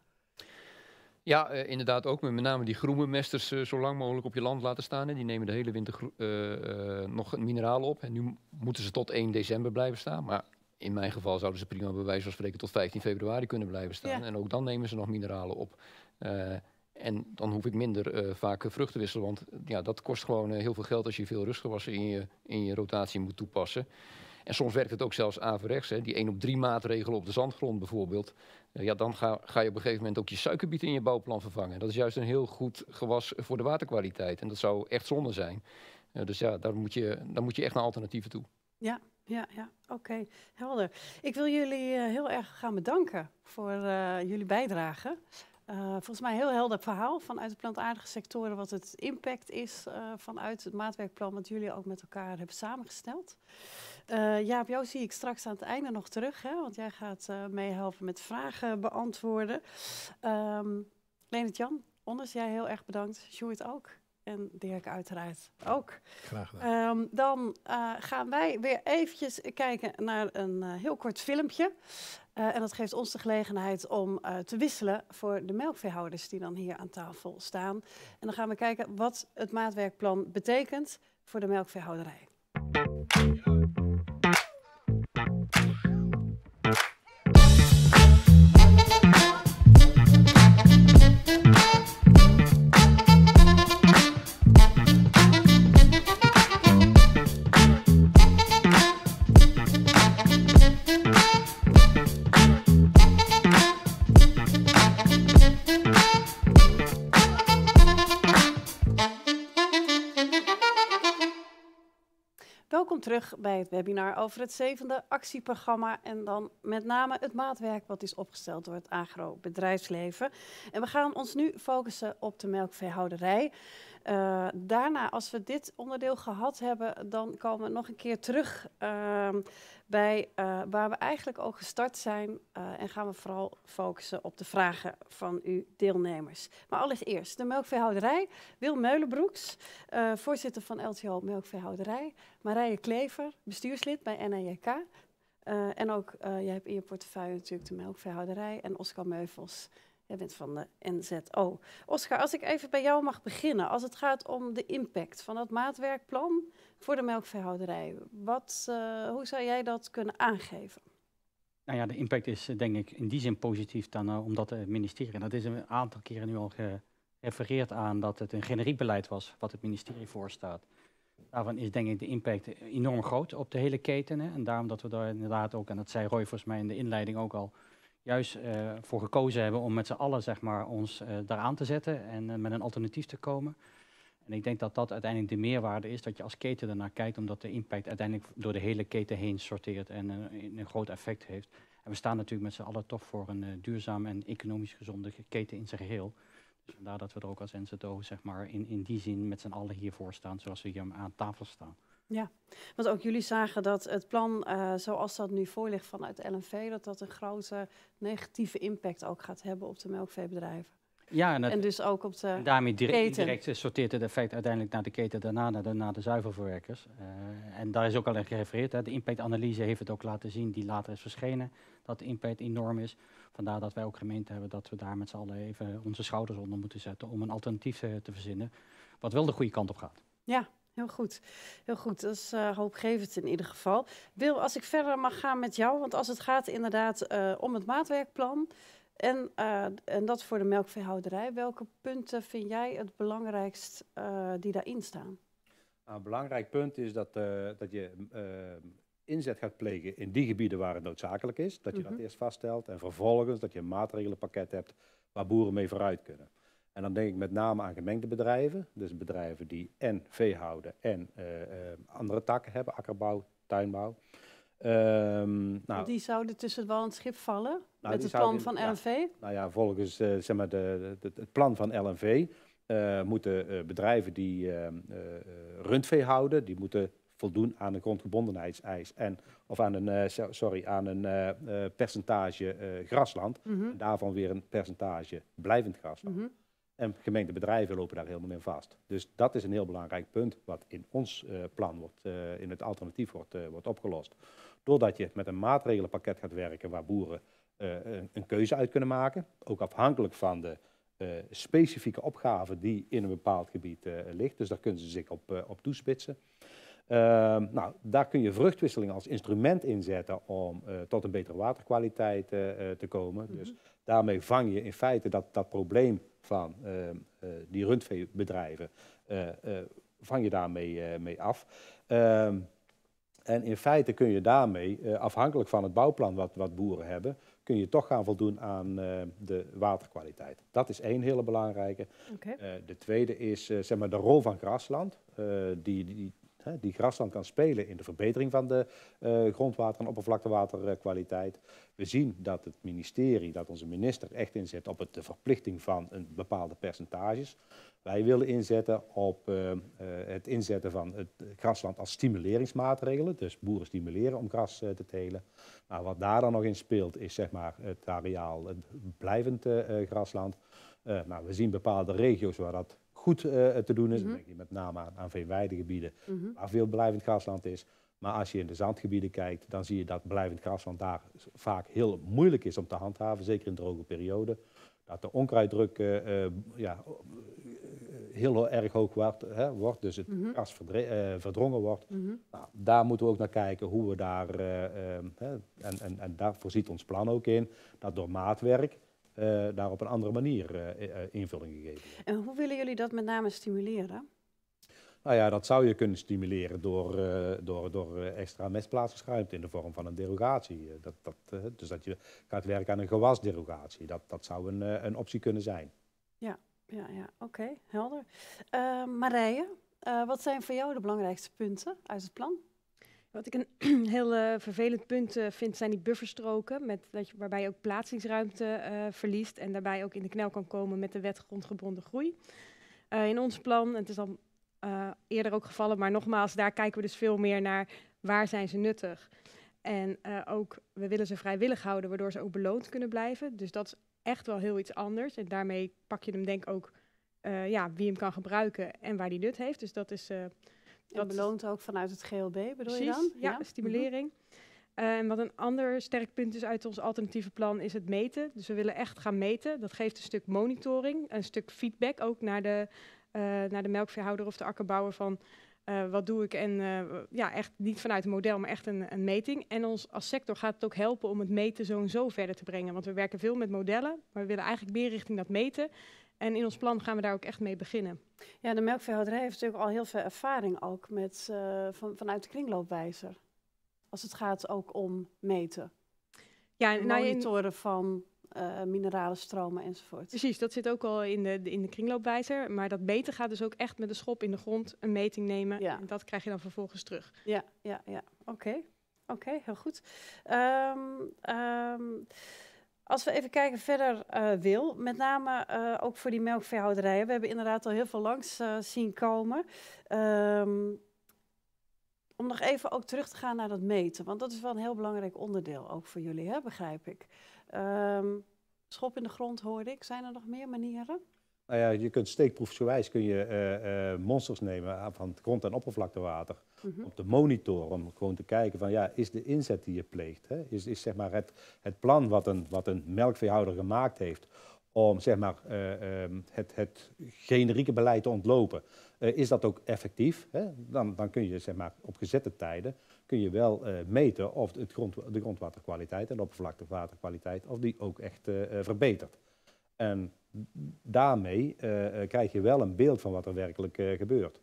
Ja, uh, inderdaad ook. Met, met name die groenbemesters uh, zo lang mogelijk op je land laten staan. Hè. Die nemen de hele winter gro- uh, uh, nog mineralen op. En nu moeten ze tot één december blijven staan. Maar in mijn geval zouden ze prima bij wijze van spreken tot vijftien februari kunnen blijven staan. Ja. En ook dan nemen ze nog mineralen op. Uh, en dan hoef ik minder uh, vaak uh, vruchten wisselen. Want uh, ja, dat kost gewoon uh, heel veel geld als je veel rustgewassen in je, in je rotatie moet toepassen. En soms werkt het ook zelfs averechts. Hè. Die één op drie maatregel op de zandgrond bijvoorbeeld. Uh, ja, dan ga, ga je op een gegeven moment ook je suikerbiet in je bouwplan vervangen. Dat is juist een heel goed gewas voor de waterkwaliteit. En dat zou echt zonde zijn. Uh, dus ja, daar moet, je, daar moet je echt naar alternatieven toe. Ja, ja, ja. Oké, okay. Helder. Ik wil jullie uh, heel erg gaan bedanken voor uh, jullie bijdrage. Uh, volgens mij een heel helder verhaal vanuit de plantaardige sectoren wat het impact is uh, vanuit het maatwerkplan wat jullie ook met elkaar hebben samengesteld. Uh, Jaap, jou zie ik straks aan het einde nog terug, hè, want jij gaat uh, meehelpen met vragen beantwoorden. Um, Leendert-Jan, Onnes, jij heel erg bedankt. Sjoerd ook. En Dirk uiteraard ook. Graag gedaan. Um, dan uh, gaan wij weer eventjes kijken naar een uh, heel kort filmpje. Uh, en dat geeft ons de gelegenheid om uh, te wisselen voor de melkveehouders die dan hier aan tafel staan. En dan gaan we kijken wat het maatwerkplan betekent voor de melkveehouderij. terug bij het webinar over het zevende actieprogramma en dan met name het maatwerk wat is opgesteld door het agrobedrijfsleven. En we gaan ons nu focussen op de melkveehouderij. Uh, daarna, als we dit onderdeel gehad hebben, dan komen we nog een keer terug uh, bij uh, waar we eigenlijk ook gestart zijn uh, en gaan we vooral focussen op de vragen van uw deelnemers. Maar allereerst de melkveehouderij. Wil Meulenbroeks, uh, voorzitter van L T O Melkveehouderij. Marije Klever, bestuurslid bij N A J K. Uh, en ook, uh, jij hebt in je portefeuille natuurlijk de melkveehouderij. En Oscar Meuvels, jij bent van de N Z O. Oscar, als ik even bij jou mag beginnen. Als het gaat om de impact van dat maatwerkplan voor de melkveehouderij. Wat, uh, hoe zou jij dat kunnen aangeven? Nou ja, de impact is denk ik in die zin positief dan uh, omdat het ministerie, en dat is een aantal keren nu al gerefereerd aan dat het een generiek beleid was wat het ministerie voorstaat. Daarvan is denk ik de impact enorm groot op de hele keten. Hè? En daarom dat we daar inderdaad ook, en dat zei Roy volgens mij in de inleiding ook al, juist uh, voor gekozen hebben om met z'n allen zeg maar, ons uh, daaraan te zetten en uh, met een alternatief te komen. En ik denk dat dat uiteindelijk de meerwaarde is, dat je als keten ernaar kijkt, omdat de impact uiteindelijk door de hele keten heen sorteert en uh, een groot effect heeft. En we staan natuurlijk met z'n allen toch voor een uh, duurzaam en economisch gezonde keten in zijn geheel. Dus vandaar dat we er ook als N Z O zeg maar, in, in die zin met z'n allen hiervoor staan, zoals we hier aan tafel staan. Ja, want ook jullie zagen dat het plan uh, zoals dat nu voor ligt vanuit L N V, dat dat een grote negatieve impact ook gaat hebben op de melkveebedrijven. Ja, en, het, en dus ook op de en daarmee direct, keten. direct sorteert het effect uiteindelijk naar de keten, daarna naar de, naar de zuivelverwerkers. Uh, en daar is ook al in gerefereerd. Hè. De impactanalyse heeft het ook laten zien, die later is verschenen, dat de impact enorm is. Vandaar dat wij ook gemeend hebben dat we daar met z'n allen even onze schouders onder moeten zetten om een alternatief uh, te verzinnen, wat wel de goede kant op gaat. Ja. Heel goed, heel goed. Dat is uh, hoopgevend in ieder geval. Wil, als ik verder mag gaan met jou, want als het gaat inderdaad uh, om het maatwerkplan en, uh, en dat voor de melkveehouderij, welke punten vind jij het belangrijkst uh, die daarin staan? Nou, een belangrijk punt is dat, uh, dat je uh, inzet gaat plegen in die gebieden waar het noodzakelijk is. Dat je mm-hmm. dat eerst vaststelt en vervolgens dat je een maatregelenpakket hebt waar boeren mee vooruit kunnen. En dan denk ik met name aan gemengde bedrijven, dus bedrijven die en vee houden en uh, uh, andere takken hebben, akkerbouw, tuinbouw. Um, nou, die zouden tussen het wal en het schip vallen, nou, met het plan in, van L N V? Ja, nou ja, volgens uh, zeg maar de, de, het plan van L N V uh, moeten uh, bedrijven die uh, uh, rundvee houden, die moeten voldoen aan een grondgebondenheidseis en of aan een, uh, sorry, aan een uh, uh, percentage uh, grasland mm-hmm. en daarvan weer een percentage blijvend grasland. Mm-hmm. En gemengde bedrijven lopen daar helemaal in vast. Dus dat is een heel belangrijk punt wat in ons uh, plan, wordt, uh, in het alternatief wordt, uh, wordt opgelost. Doordat je met een maatregelenpakket gaat werken waar boeren uh, een, een keuze uit kunnen maken. Ook afhankelijk van de uh, specifieke opgave die in een bepaald gebied uh, ligt. Dus daar kunnen ze zich op, uh, op toespitsen. Uh, nou, daar kun je vruchtwisseling als instrument inzetten om uh, tot een betere waterkwaliteit uh, te komen. Mm-hmm. Dus daarmee vang je in feite dat, dat probleem van uh, uh, die rundveebedrijven, uh, uh, vang je daarmee uh, mee af. Uh, en in feite kun je daarmee, uh, afhankelijk van het bouwplan wat, wat boeren hebben, kun je toch gaan voldoen aan uh, de waterkwaliteit. Dat is één hele belangrijke. Okay. Uh, de tweede is uh, zeg maar de rol van grasland, uh, die... die die grasland kan spelen in de verbetering van de uh, grondwater- en oppervlaktewaterkwaliteit. We zien dat het ministerie, dat onze minister echt inzet op het, de verplichting van een bepaalde percentages. Wij willen inzetten op uh, uh, het inzetten van het grasland als stimuleringsmaatregelen. Dus boeren stimuleren om gras uh, te telen. Nou, wat daar dan nog in speelt is zeg maar, het areaal, het blijvend uh, grasland. Uh, nou, we zien bepaalde regio's waar dat goed uh, te doen is. Mm-hmm. Dan denk je met name aan, aan veenweidegebieden, mm-hmm. waar veel blijvend grasland is. Maar als je in de zandgebieden kijkt, dan zie je dat blijvend grasland daar vaak heel moeilijk is om te handhaven, zeker in droge perioden. Dat de onkruiddruk uh, uh, ja, heel erg hoog wordt, hè, wordt dus het mm-hmm. gras verdre- uh, verdrongen wordt. Mm-hmm. Nou, daar moeten we ook naar kijken hoe we daar, uh, uh, en, en, en daarvoor ziet ons plan ook in, dat door maatwerk Uh, daar op een andere manier uh, uh, invulling gegeven wordt. En hoe willen jullie dat met name stimuleren? Nou ja, dat zou je kunnen stimuleren door, uh, door, door uh, extra mestplaatsingsruimte in de vorm van een derogatie. Uh, dat, dat, uh, dus dat je gaat werken aan een gewasderogatie. Dat, dat zou een, uh, een optie kunnen zijn. Ja, ja, ja. Oké, okay, helder. Uh, Marije, uh, wat zijn voor jou de belangrijkste punten uit het plan? Wat ik een heel uh, vervelend punt uh, vind, zijn die bufferstroken, met, dat je, waarbij je ook plaatsingsruimte uh, verliest en daarbij ook in de knel kan komen met de wet grondgebonden groei. Uh, in ons plan, het is al uh, eerder ook gevallen, maar nogmaals, daar kijken we dus veel meer naar waar zijn ze nuttig. En uh, ook, we willen ze vrijwillig houden, waardoor ze ook beloond kunnen blijven. Dus dat is echt wel heel iets anders. En daarmee pak je hem denk ik ook, uh, ja, wie hem kan gebruiken en waar die nut heeft. Dus dat is... Uh, dat beloont ook vanuit het G L B, bedoel precies, je dan? Ja, ja. Stimulering. Mm-hmm. uh, en wat een ander sterk punt is uit ons alternatieve plan, is het meten. Dus we willen echt gaan meten. Dat geeft een stuk monitoring, een stuk feedback ook naar de, uh, naar de melkveehouder of de akkerbouwer van... Uh, wat doe ik? En uh, ja, echt niet vanuit een model, maar echt een, een meting. En ons als sector gaat het ook helpen om het meten zo en zo verder te brengen. Want we werken veel met modellen, maar we willen eigenlijk meer richting dat meten. En in ons plan gaan we daar ook echt mee beginnen. Ja, de melkveehouderij heeft natuurlijk al heel veel ervaring ook met, uh, van, vanuit de kringloopwijzer. Als het gaat ook om meten. Ja, en nou, monitoren van uh, mineralen, stromen enzovoort. Precies, dat zit ook al in de, de, in de kringloopwijzer. Maar dat meten gaat dus ook echt met de schop in de grond een meting nemen. Ja. En dat krijg je dan vervolgens terug. Ja, ja, ja. Oké. Okay. Oké, okay, heel goed. Um, um, Als we even kijken verder, uh, Wil, met name uh, ook voor die melkveehouderijen. We hebben inderdaad al heel veel langs uh, zien komen. Um, om nog even ook terug te gaan naar dat meten, want dat is wel een heel belangrijk onderdeel ook voor jullie, hè, begrijp ik. Um, schop in de grond hoorde ik. Zijn er nog meer manieren? Nou ja, je kunt steekproefsgewijs kun je uh, uh, monsters nemen van het grond- en oppervlaktewater. Mm-hmm. Op de monitor, om gewoon te kijken van ja, is de inzet die je pleegt, hè? Is, is zeg maar het, het plan wat een, wat een melkveehouder gemaakt heeft om zeg maar, uh, um, het, het generieke beleid te ontlopen, uh, is dat ook effectief? Hè? Dan, dan kun je zeg maar, op gezette tijden kun je wel uh, meten of het grond, de grondwaterkwaliteit en de oppervlaktewaterkwaliteit of die ook echt uh, uh, verbetert. En daarmee uh, krijg je wel een beeld van wat er werkelijk uh, gebeurt.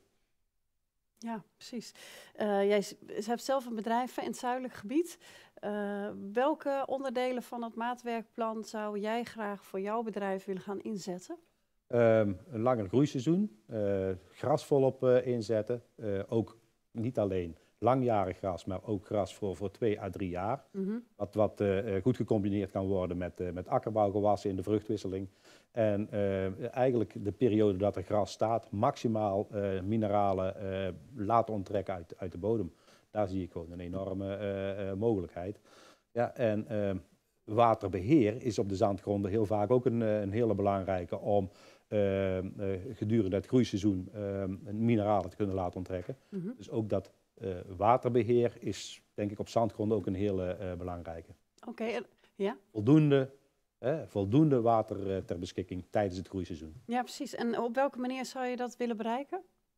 Ja, precies. Uh, jij hebt zelf een bedrijf in het zuidelijk gebied. Uh, welke onderdelen van het maatwerkplan zou jij graag voor jouw bedrijf willen gaan inzetten? Um, een langer groeiseizoen, uh, gras volop uh, inzetten. Uh, ook niet alleen langjarig gras, maar ook gras voor, voor twee à drie jaar. Mm-hmm. Wat, wat uh, goed gecombineerd kan worden met, uh, met akkerbouwgewassen in de vruchtwisseling. En uh, eigenlijk de periode dat er gras staat, maximaal uh, mineralen uh, laten onttrekken uit, uit de bodem. Daar zie ik gewoon een enorme uh, uh, mogelijkheid. Ja, en uh, waterbeheer is op de zandgronden heel vaak ook een, een hele belangrijke om uh, uh, gedurende het groeiseizoen uh, mineralen te kunnen laten onttrekken. Mm-hmm. Dus ook dat uh, waterbeheer is denk ik op zandgronden ook een hele uh, belangrijke. Oké, okay, ja. Voldoende Hè, voldoende water uh, ter beschikking tijdens het groeiseizoen. Ja, precies. En op welke manier zou je dat willen bereiken?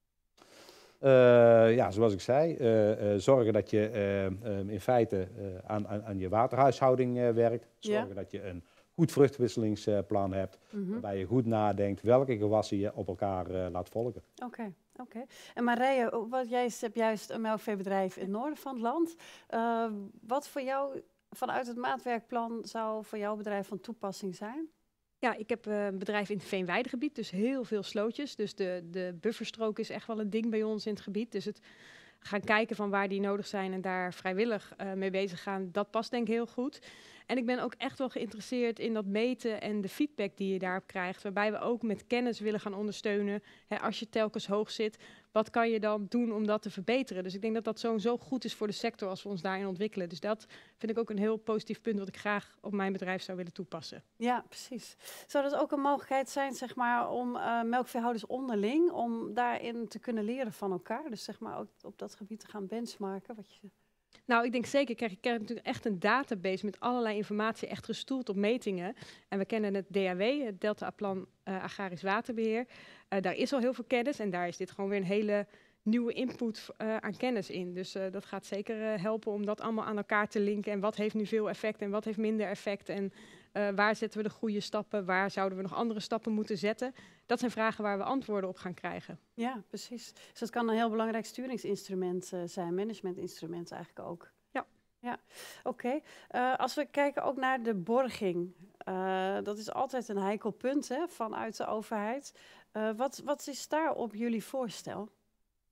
Uh, ja, zoals ik zei, uh, uh, zorgen dat je uh, um, in feite uh, aan, aan, aan je waterhuishouding uh, werkt. Zorgen ja. dat je een goed vruchtwisselingsplan uh, hebt, mm-hmm. waarbij je goed nadenkt welke gewassen je op elkaar uh, laat volgen. Oké. Okay. Oké. Okay. En Marije, wat, jij hebt juist een melkveebedrijf in het noorden van het land. Uh, wat voor jou... Vanuit het maatwerkplan zou voor jouw bedrijf van toepassing zijn? Ja, ik heb uh, een bedrijf in het veenweidegebied, dus heel veel slootjes. Dus de, de bufferstrook is echt wel een ding bij ons in het gebied. Dus het gaan kijken van waar die nodig zijn en daar vrijwillig uh, mee bezig gaan, dat past denk ik heel goed. En ik ben ook echt wel geïnteresseerd in dat meten en de feedback die je daarop krijgt. Waarbij we ook met kennis willen gaan ondersteunen. Hè, als je telkens hoog zit, wat kan je dan doen om dat te verbeteren? Dus ik denk dat dat zo en zo goed is voor de sector als we ons daarin ontwikkelen. Dus dat vind ik ook een heel positief punt wat ik graag op mijn bedrijf zou willen toepassen. Ja, precies. Zou dat ook een mogelijkheid zijn, zeg maar, om uh, melkveehouders onderling, om daarin te kunnen leren van elkaar? Dus zeg maar ook op dat gebied te gaan benchmarken? Wat je... Nou, ik denk zeker, ik krijg, ik krijg natuurlijk echt een database met allerlei informatie, echt gestoeld op metingen. En we kennen het D A W, het Delta-plan uh, Agrarisch Waterbeheer. Uh, daar is al heel veel kennis en daar is dit gewoon weer een hele nieuwe input uh, aan kennis in. Dus uh, dat gaat zeker uh, helpen om dat allemaal aan elkaar te linken. En wat heeft nu veel effect en wat heeft minder effect? En uh, waar zetten we de goede stappen? Waar zouden we nog andere stappen moeten zetten? Dat zijn vragen waar we antwoorden op gaan krijgen. Ja, precies. Dus dat kan een heel belangrijk sturingsinstrument uh, zijn, managementinstrument eigenlijk ook. Ja. Ja, oké. Okay. Uh, als we kijken ook naar de borging. Uh, dat is altijd een heikel punt hè, vanuit de overheid. Uh, wat, wat is daar op jullie voorstel?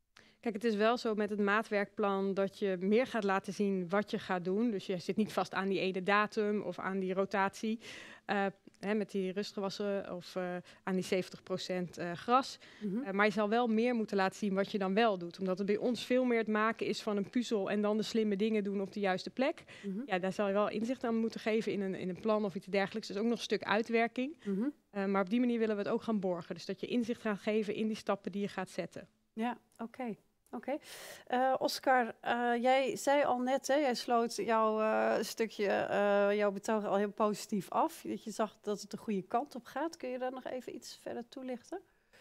Kijk, het is wel zo met het maatwerkplan dat je meer gaat laten zien wat je gaat doen. Dus je zit niet vast aan die ene datum of aan die rotatie. Uh, hè, met die rustgewassen of uh, aan die zeventig procent uh, gras. Mm-hmm. Uh, maar je zal wel meer moeten laten zien wat je dan wel doet. Omdat het bij ons veel meer het maken is van een puzzel en dan de slimme dingen doen op de juiste plek. Mm-hmm. Ja, daar zal je wel inzicht aan moeten geven in een, in een plan of iets dergelijks. Dus ook nog een stuk uitwerking. Mm-hmm. Uh, maar op die manier willen we het ook gaan borgen. Dus dat je inzicht gaat geven in die stappen die je gaat zetten. Ja, oké. Okay. Oké. Okay. Uh, Oscar, uh, jij zei al net, hè, jij sloot jouw uh, stukje, uh, jouw betoog al heel positief af. Dat je zag dat het de goede kant op gaat. Kun je daar nog even iets verder toelichten?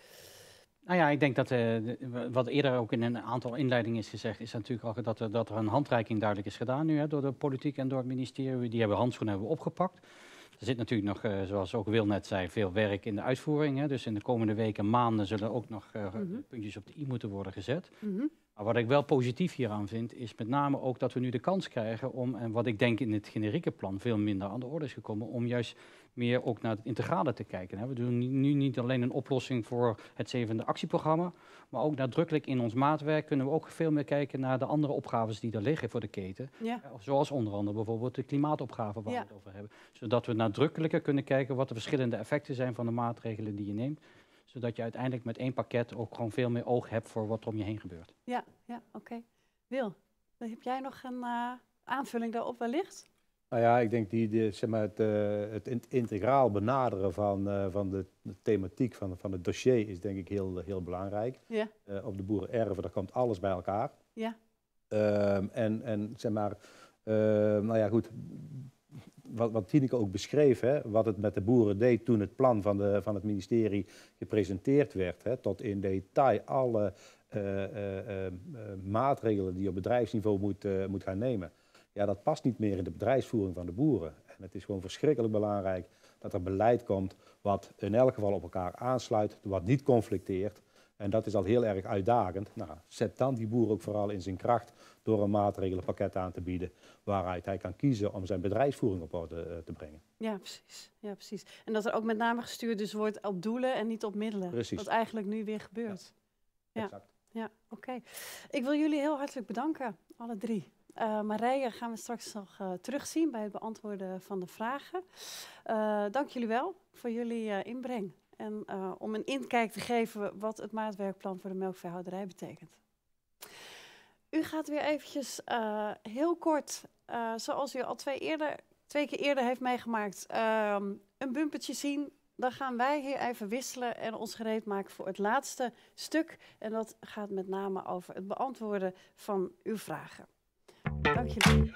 Nou ja, ik denk dat, uh, de, wat eerder ook in een aantal inleidingen is gezegd, is natuurlijk ook dat er, dat er een handreiking duidelijk is gedaan nu hè, door de politiek en door het ministerie. Die hebben handschoenen hebben opgepakt. Er zit natuurlijk nog, uh, zoals ook Wil net zei, veel werk in de uitvoering. Hè. Dus in de komende weken, maanden zullen ook nog uh, mm-hmm. puntjes op de i moeten worden gezet. Mm-hmm. Maar wat ik wel positief hieraan vind, is met name ook dat we nu de kans krijgen om, en wat ik denk in het generieke plan veel minder aan de orde is gekomen, om juist meer ook naar het integrale te kijken. Hè. We doen nu niet alleen een oplossing voor het zevende actieprogramma, maar ook nadrukkelijk in ons maatwerk kunnen we ook veel meer kijken naar de andere opgaves die er liggen voor de keten. Ja. Zoals onder andere bijvoorbeeld de klimaatopgave waar ja. we het over hebben. Zodat we nadrukkelijker kunnen kijken wat de verschillende effecten zijn van de maatregelen die je neemt. Zodat je uiteindelijk met één pakket ook gewoon veel meer oog hebt voor wat er om je heen gebeurt. Ja, ja, oké. Okay. Wil, heb jij nog een uh, aanvulling daarop wellicht? Nou ja, ik denk die, die, zeg maar het, uh, het integraal benaderen van, uh, van de, de thematiek van, van het dossier is denk ik heel, heel belangrijk. Ja. Uh, op de boerenerven, daar komt alles bij elkaar. Ja. Uh, en, en zeg maar, uh, nou ja goed, wat, wat Tineke ook beschreef, hè, wat het met de boeren deed toen het plan van, de, van het ministerie gepresenteerd werd, hè, tot in detail alle uh, uh, uh, uh, maatregelen die je op bedrijfsniveau moet, uh, moet gaan nemen. Ja, dat past niet meer in de bedrijfsvoering van de boeren. En het is gewoon verschrikkelijk belangrijk dat er beleid komt wat in elk geval op elkaar aansluit, wat niet conflicteert. En dat is al heel erg uitdagend. Nou, zet dan die boer ook vooral in zijn kracht door een maatregelenpakket aan te bieden waaruit hij kan kiezen om zijn bedrijfsvoering op orde uh, te brengen. Ja, precies. Ja, precies. En dat er ook met name gestuurd dus wordt op doelen en niet op middelen. Precies. Wat eigenlijk nu weer gebeurt. Ja, ja. exact. Ja, oké. Okay. Ik wil jullie heel hartelijk bedanken, alle drie. Uh, Marije gaan we straks nog uh, terugzien bij het beantwoorden van de vragen. Uh, dank jullie wel voor jullie uh, inbreng. En uh, om een inkijk te geven wat het maatwerkplan voor de melkveehouderij betekent. U gaat weer eventjes uh, heel kort, uh, zoals u al twee, eerder, twee keer eerder heeft meegemaakt, uh, een bumpertje zien. Dan gaan wij hier even wisselen en ons gereed maken voor het laatste stuk. En dat gaat met name over het beantwoorden van uw vragen. Dank jullie.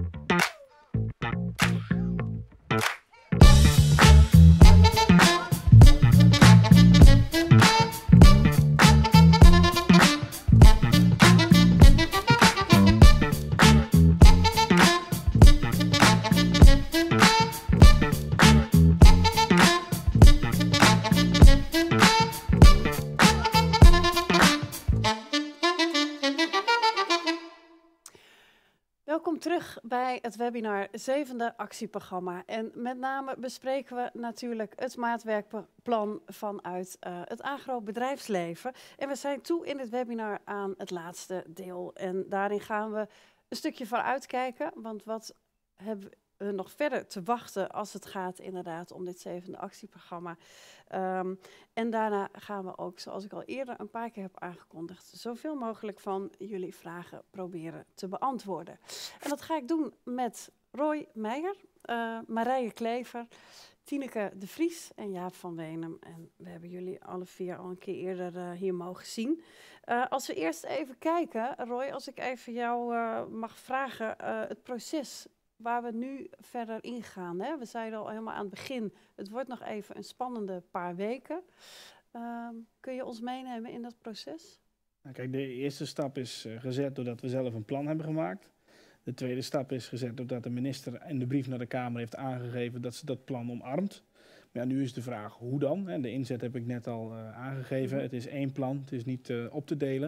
Welkom terug bij het webinar zevende actieprogramma. En met name bespreken we natuurlijk het maatwerkplan vanuit uh, het agrobedrijfsleven. En we zijn toe in het webinar aan het laatste deel. En daarin gaan we een stukje vooruitkijken. Want wat hebben we nog verder te wachten als het gaat inderdaad om dit zevende actieprogramma. Um, en daarna gaan we ook, zoals ik al eerder een paar keer heb aangekondigd, zoveel mogelijk van jullie vragen proberen te beantwoorden. En dat ga ik doen met Roy Meijer, uh, Marije Klever, Tineke de Vries en Jaap van Weenem. En we hebben jullie alle vier al een keer eerder uh, hier mogen zien. Uh, als we eerst even kijken, Roy, als ik even jou uh, mag vragen, uh, het proces waar we nu verder ingaan. Hè? We zeiden al helemaal aan het begin, het wordt nog even een spannende paar weken. Uh, kun je ons meenemen in dat proces? Nou, kijk, de eerste stap is uh, gezet doordat we zelf een plan hebben gemaakt. De tweede stap is gezet doordat de minister in de brief naar de Kamer heeft aangegeven dat ze dat plan omarmt. Maar ja, nu is de vraag hoe dan? En de inzet heb ik net al uh, aangegeven. Het is één plan, het is niet uh, op te delen.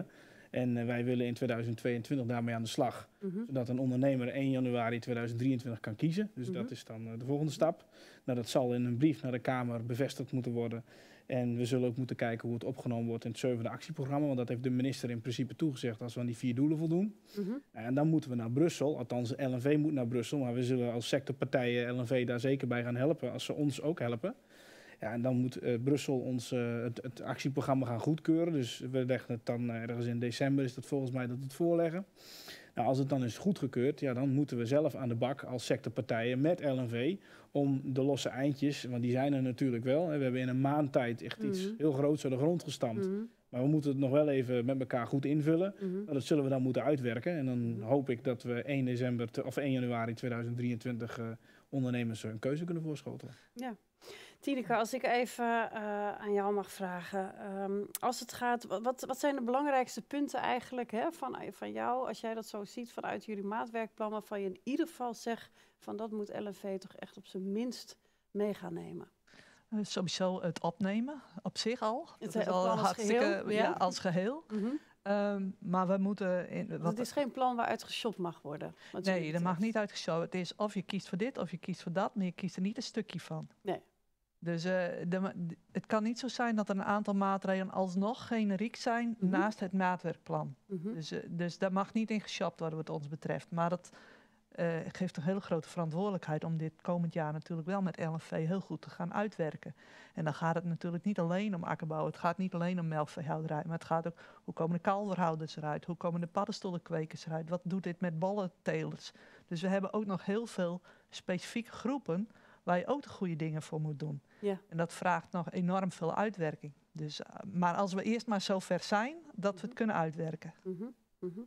En uh, wij willen in tweeduizend tweeëntwintig daarmee aan de slag. Mhm. Zodat een ondernemer één januari tweeduizend drieëntwintig kan kiezen. Dus Mhm. dat is dan uh, de volgende stap. Nou, dat zal in een brief naar de Kamer bevestigd moeten worden. En we zullen ook moeten kijken hoe het opgenomen wordt in het zevende actieprogramma. Want dat heeft de minister in principe toegezegd als we aan die vier doelen voldoen. Mhm. En dan moeten we naar Brussel. Althans, L N V moet naar Brussel. Maar we zullen als sectorpartijen L N V daar zeker bij gaan helpen. Als ze ons ook helpen. Ja, en dan moet uh, Brussel ons uh, het, het actieprogramma gaan goedkeuren. Dus we leggen het dan uh, ergens in december, is dat volgens mij dat we het voorleggen. Nou, als het dan is goedgekeurd, ja, dan moeten we zelf aan de bak als sectorpartijen met L N V om de losse eindjes, want die zijn er natuurlijk wel. Hè. We hebben in een maand tijd echt iets Mhm. heel groots aan de grond gestampt. Mhm. Maar we moeten het nog wel even met elkaar goed invullen. Mhm. Nou, dat zullen we dan moeten uitwerken. En dan Mhm. hoop ik dat we één december te- of één januari tweeduizend drieëntwintig uh, ondernemers een keuze kunnen voorschotelen. Ja. Tineke, als ik even uh, aan jou mag vragen. Um, als het gaat, wat, wat zijn de belangrijkste punten eigenlijk hè, van, van jou, als jij dat zo ziet vanuit jullie maatwerkplan, waarvan je in ieder geval zegt van dat moet L N V toch echt op zijn minst mee gaan nemen? Uh, sowieso het opnemen op zich al. Het Dat is plan al als hartstikke geheel, ja, ja. als geheel. Mm-hmm. Um, maar we moeten... In, Want wat, het is geen plan waaruit geshopt mag worden. wat jullie nee, er mag betreft. niet uitgeschoven. Het is of je kiest voor dit of je kiest voor dat, maar je kiest er niet een stukje van. Nee. Dus uh, de, de- het kan niet zo zijn dat er een aantal maatregelen alsnog generiek zijn Mhm. naast het maatwerkplan. Mhm. Dus, uh, dus daar mag niet in geshopt worden wat ons betreft. Maar dat uh, geeft een hele grote verantwoordelijkheid om dit komend jaar natuurlijk wel met L N V heel goed te gaan uitwerken. En dan gaat het natuurlijk niet alleen om akkerbouw, het gaat niet alleen om melkveehouderij, maar het gaat ook hoe komen de kalverhouders eruit, hoe komen de paddenstoelenkwekers eruit, wat doet dit met bollentelers. Dus we hebben ook nog heel veel specifieke groepen waar je ook de goede dingen voor moet doen. Ja. En dat vraagt nog enorm veel uitwerking. Dus, uh, maar als we eerst maar zo ver zijn dat we het kunnen uitwerken. Mhm, mhm.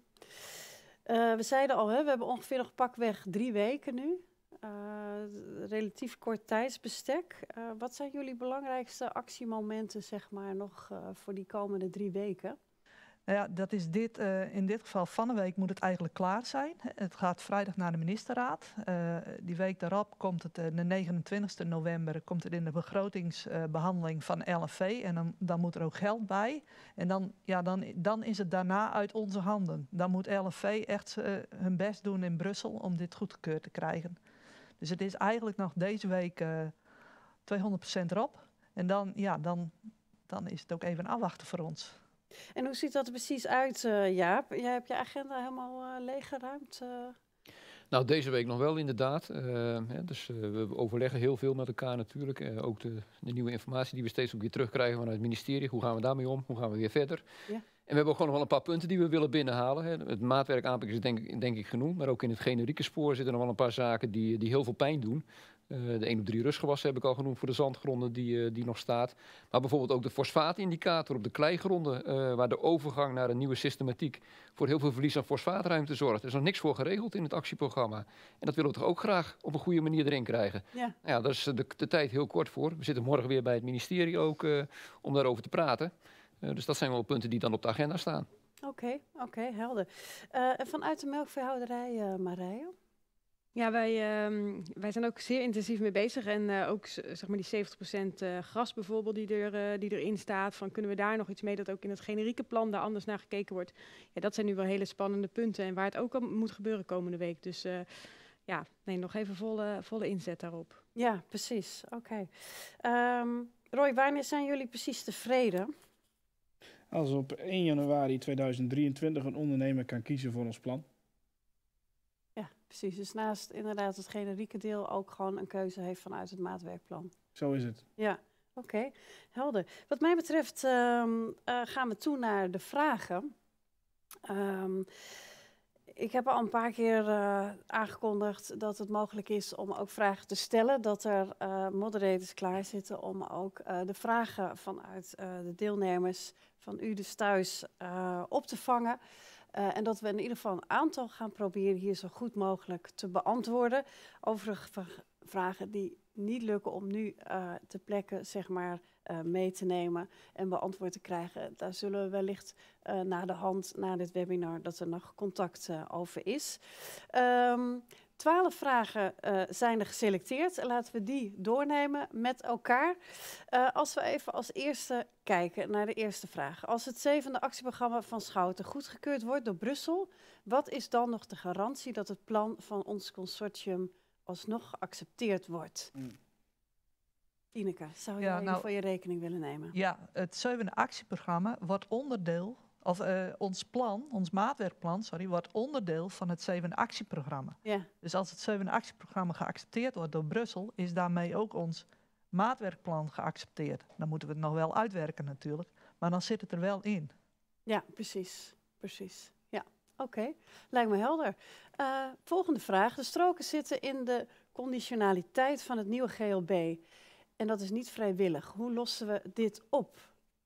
Uh, we zeiden al, hè, we hebben ongeveer nog pakweg drie weken nu. Uh, relatief kort tijdsbestek. Uh, wat zijn jullie belangrijkste actiemomenten, zeg maar, nog uh, voor die komende drie weken? Nou ja, dat is dit, uh, in dit geval van de week moet het eigenlijk klaar zijn. Het gaat vrijdag naar de ministerraad. Uh, die week daarop komt het, uh, de negenentwintigste november, komt het in de begrotingsbehandeling uh, van L N V. En dan, dan moet er ook geld bij. En dan, ja, dan, dan is het daarna uit onze handen. Dan moet L N V echt uh, hun best doen in Brussel om dit goedgekeurd te krijgen. Dus het is eigenlijk nog deze week uh, tweehonderd procent erop. En dan, ja, dan, dan is het ook even afwachten voor ons. En hoe ziet dat er precies uit, uh, Jaap? Jij hebt je agenda helemaal uh, leeggeruimd? Uh... Nou, deze week nog wel inderdaad. Uh, hè, dus uh, we overleggen heel veel met elkaar natuurlijk. Uh, ook de, de nieuwe informatie die we steeds ook weer terugkrijgen vanuit het ministerie. Hoe gaan we daarmee om? Hoe gaan we weer verder? Ja. En we hebben ook gewoon nog wel een paar punten die we willen binnenhalen. Hè. Het maatwerk aanpak is denk, denk ik genoemd. Maar ook in het generieke spoor zitten nog wel een paar zaken die, die heel veel pijn doen. Uh, de één op drie rustgewassen heb ik al genoemd voor de zandgronden die, uh, die nog staat. Maar bijvoorbeeld ook de fosfaatindicator op de kleigronden, uh, waar de overgang naar een nieuwe systematiek voor heel veel verlies aan fosfaatruimte zorgt. Er is nog niks voor geregeld in het actieprogramma. En dat willen we toch ook graag op een goede manier erin krijgen. Ja. Nou ja, daar is de, de tijd heel kort voor. We zitten morgen weer bij het ministerie ook uh, om daarover te praten. Uh, dus dat zijn wel punten die dan op de agenda staan. Oké, okay, oké, okay, helder. Uh, en vanuit de melkveehouderij, uh, Marije? Ja, wij, um, wij zijn ook zeer intensief mee bezig. En uh, ook zeg maar die zeventig procent uh, gras bijvoorbeeld die, er, uh, die erin staat. Van kunnen we daar nog iets mee dat ook in het generieke plan daar anders naar gekeken wordt. Ja, dat zijn nu wel hele spannende punten. En waar het ook al moet gebeuren komende week. Dus uh, ja, nee, nog even volle, volle inzet daarop. Ja, precies. Oké. Okay. Um, Roy, wanneer zijn jullie precies tevreden? Als op één januari tweeduizend drieëntwintig een ondernemer kan kiezen voor ons plan. Ja, precies. Dus naast inderdaad het generieke deel ook gewoon een keuze heeft vanuit het maatwerkplan. Zo is het. Ja, oké. Okay. Helder. Wat mij betreft um, uh, gaan we toe naar de vragen. Um, ik heb al een paar keer uh, aangekondigd dat het mogelijk is om ook vragen te stellen. Dat er uh, moderators klaar zitten om ook uh, de vragen vanuit uh, de deelnemers, van u dus thuis, uh, op te vangen. Uh, en dat we in ieder geval een aantal gaan proberen hier zo goed mogelijk te beantwoorden. Overige vragen die niet lukken om nu uh, ter plekke zeg maar, uh, mee te nemen en beantwoord te krijgen. Daar zullen we wellicht uh, na de hand, na dit webinar, dat er nog contact uh, over is. Um, Twaalf vragen uh, zijn er geselecteerd. Laten we die doornemen met elkaar. Uh, als we even als eerste kijken naar de eerste vraag. Als het zevende actieprogramma van Schouten goedgekeurd wordt door Brussel, wat is dan nog de garantie dat het plan van ons consortium alsnog geaccepteerd wordt? Mm. Tineke, zou je ja, nou, voor je rekening willen nemen? Ja, het zevende actieprogramma wordt onderdeel, of uh, ons plan, ons maatwerkplan, sorry, wordt onderdeel van het zevende actieprogramma. Ja. Dus als het zevende actieprogramma geaccepteerd wordt door Brussel, is daarmee ook ons maatwerkplan geaccepteerd. Dan moeten we het nog wel uitwerken natuurlijk, maar dan zit het er wel in. Ja, precies. Precies. Ja, oké. Okay. Lijkt me helder. Uh, volgende vraag. De stroken zitten in de conditionaliteit van het nieuwe G L B. En dat is niet vrijwillig. Hoe lossen we dit op?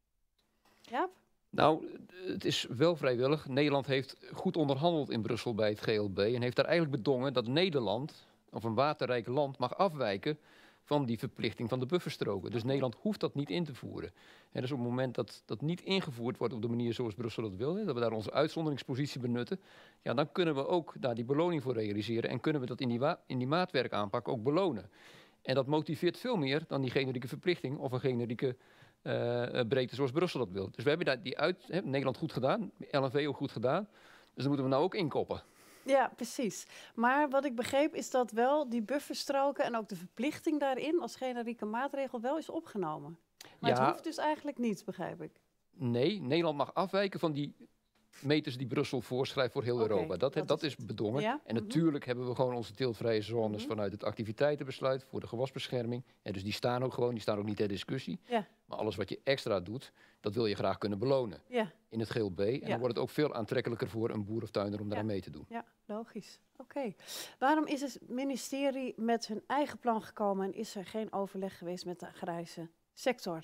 Jaap? Nou, het is wel vrijwillig. Nederland heeft goed onderhandeld in Brussel bij het G L B en heeft daar eigenlijk bedongen dat Nederland, of een waterrijk land, mag afwijken van die verplichting van de bufferstroken. Dus Nederland hoeft dat niet in te voeren. En dus op het moment dat dat niet ingevoerd wordt op de manier zoals Brussel dat wil, dat we daar onze uitzonderingspositie benutten, ja, dan kunnen we ook daar die beloning voor realiseren en kunnen we dat in die, in die maatwerkaanpak ook belonen. En dat motiveert veel meer dan die generieke verplichting of een generieke uh, breedte zoals Brussel dat wil. Dus we hebben daar die uit, hè, Nederland goed gedaan, L N V ook goed gedaan. Dus dan moeten we nou ook inkoppen. Ja, precies. Maar wat ik begreep is dat wel die bufferstroken en ook de verplichting daarin als generieke maatregel wel is opgenomen. Maar ja, het hoeft dus eigenlijk niet, begrijp ik. Nee, Nederland mag afwijken van die meters die Brussel voorschrijft voor heel okay, Europa. Dat, dat, dat is bedongen. Ja? En mm-hmm. natuurlijk hebben we gewoon onze teeltvrije zones mm-hmm. vanuit het activiteitenbesluit voor de gewasbescherming. En dus die staan ook gewoon, die staan ook niet ter discussie. Ja. Maar alles wat je extra doet, dat wil je graag kunnen belonen ja. in het G L B. En ja. dan wordt het ook veel aantrekkelijker voor een boer of tuinder om ja. daar mee te doen. Ja, logisch. Oké. Okay. Waarom is het ministerie met hun eigen plan gekomen en is er geen overleg geweest met de agrarische sector?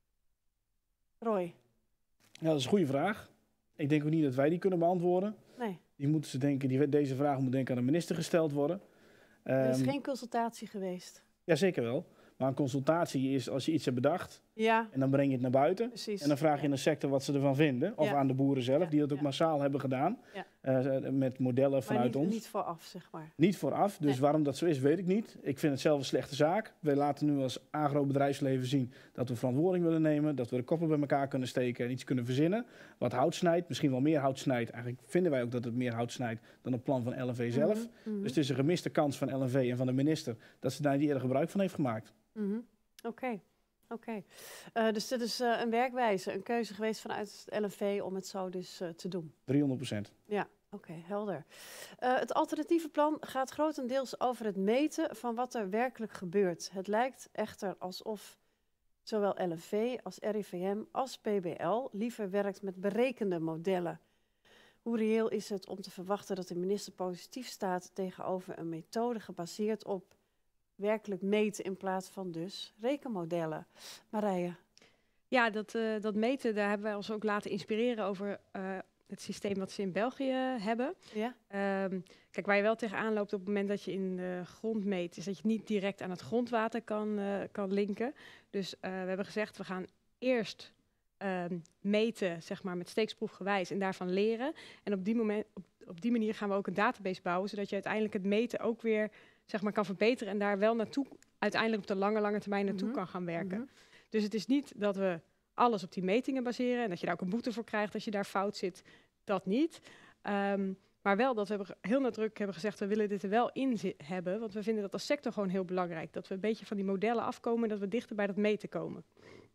Roy? Ja, dat is een goede vraag. Ik denk ook niet dat wij die kunnen beantwoorden. Nee. Die moeten ze denken, die, deze vraag moet denk ik aan de minister gesteld worden. Er is um, geen consultatie geweest? Ja, zeker wel. Maar een consultatie is als je iets hebt bedacht ja. en dan breng je het naar buiten. Precies. En dan vraag je in de sector wat ze ervan vinden. Of ja. aan de boeren zelf, ja. die dat ook ja. massaal hebben gedaan. Ja. Uh, met modellen maar vanuit niet, ons. niet vooraf, zeg maar. Niet vooraf, dus nee. waarom dat zo is, weet ik niet. Ik vind het zelf een slechte zaak. We laten nu als agrobedrijfsleven zien dat we verantwoording willen nemen. Dat we de koppen bij elkaar kunnen steken en iets kunnen verzinnen. Wat hout snijdt, misschien wel meer hout snijdt. Eigenlijk vinden wij ook dat het meer hout snijdt dan het plan van L N V zelf. Mm-hmm. Mm-hmm. Dus het is een gemiste kans van L N V en van de minister dat ze daar niet eerder gebruik van heeft gemaakt. Mm-hmm. Oké, okay. oké. Okay. Uh, dus dit is uh, een werkwijze, een keuze geweest vanuit het L N V om het zo dus uh, te doen? driehonderd procent. Ja, oké, okay, helder. Uh, het alternatieve plan gaat grotendeels over het meten van wat er werkelijk gebeurt. Het lijkt echter alsof zowel L N V als R I V M als P B L liever werkt met berekende modellen. Hoe reëel is het om te verwachten dat de minister positief staat tegenover een methode gebaseerd op werkelijk meten in plaats van dus rekenmodellen? Marije? Ja, dat, uh, dat meten, daar hebben wij ons ook laten inspireren over uh, het systeem wat ze in België hebben. Ja? Um, kijk, waar je wel tegenaan loopt op het moment dat je in de grond meet, is dat je het niet direct aan het grondwater kan, uh, kan linken. Dus uh, we hebben gezegd, we gaan eerst um, meten, zeg maar, met steeksproefgewijs en daarvan leren. En op die, moment, op, op die manier gaan we ook een database bouwen, zodat je uiteindelijk het meten ook weer, zeg maar, kan verbeteren en daar wel naartoe, uiteindelijk op de lange, lange termijn naartoe mm-hmm. kan gaan werken. Mm-hmm. Dus het is niet dat we alles op die metingen baseren en dat je daar ook een boete voor krijgt als je daar fout zit. Dat niet. Um, maar wel dat we hebben heel nadrukkelijk hebben gezegd, we willen dit er wel in hebben, want we vinden dat als sector gewoon heel belangrijk. Dat we een beetje van die modellen afkomen en dat we dichter bij dat meten komen.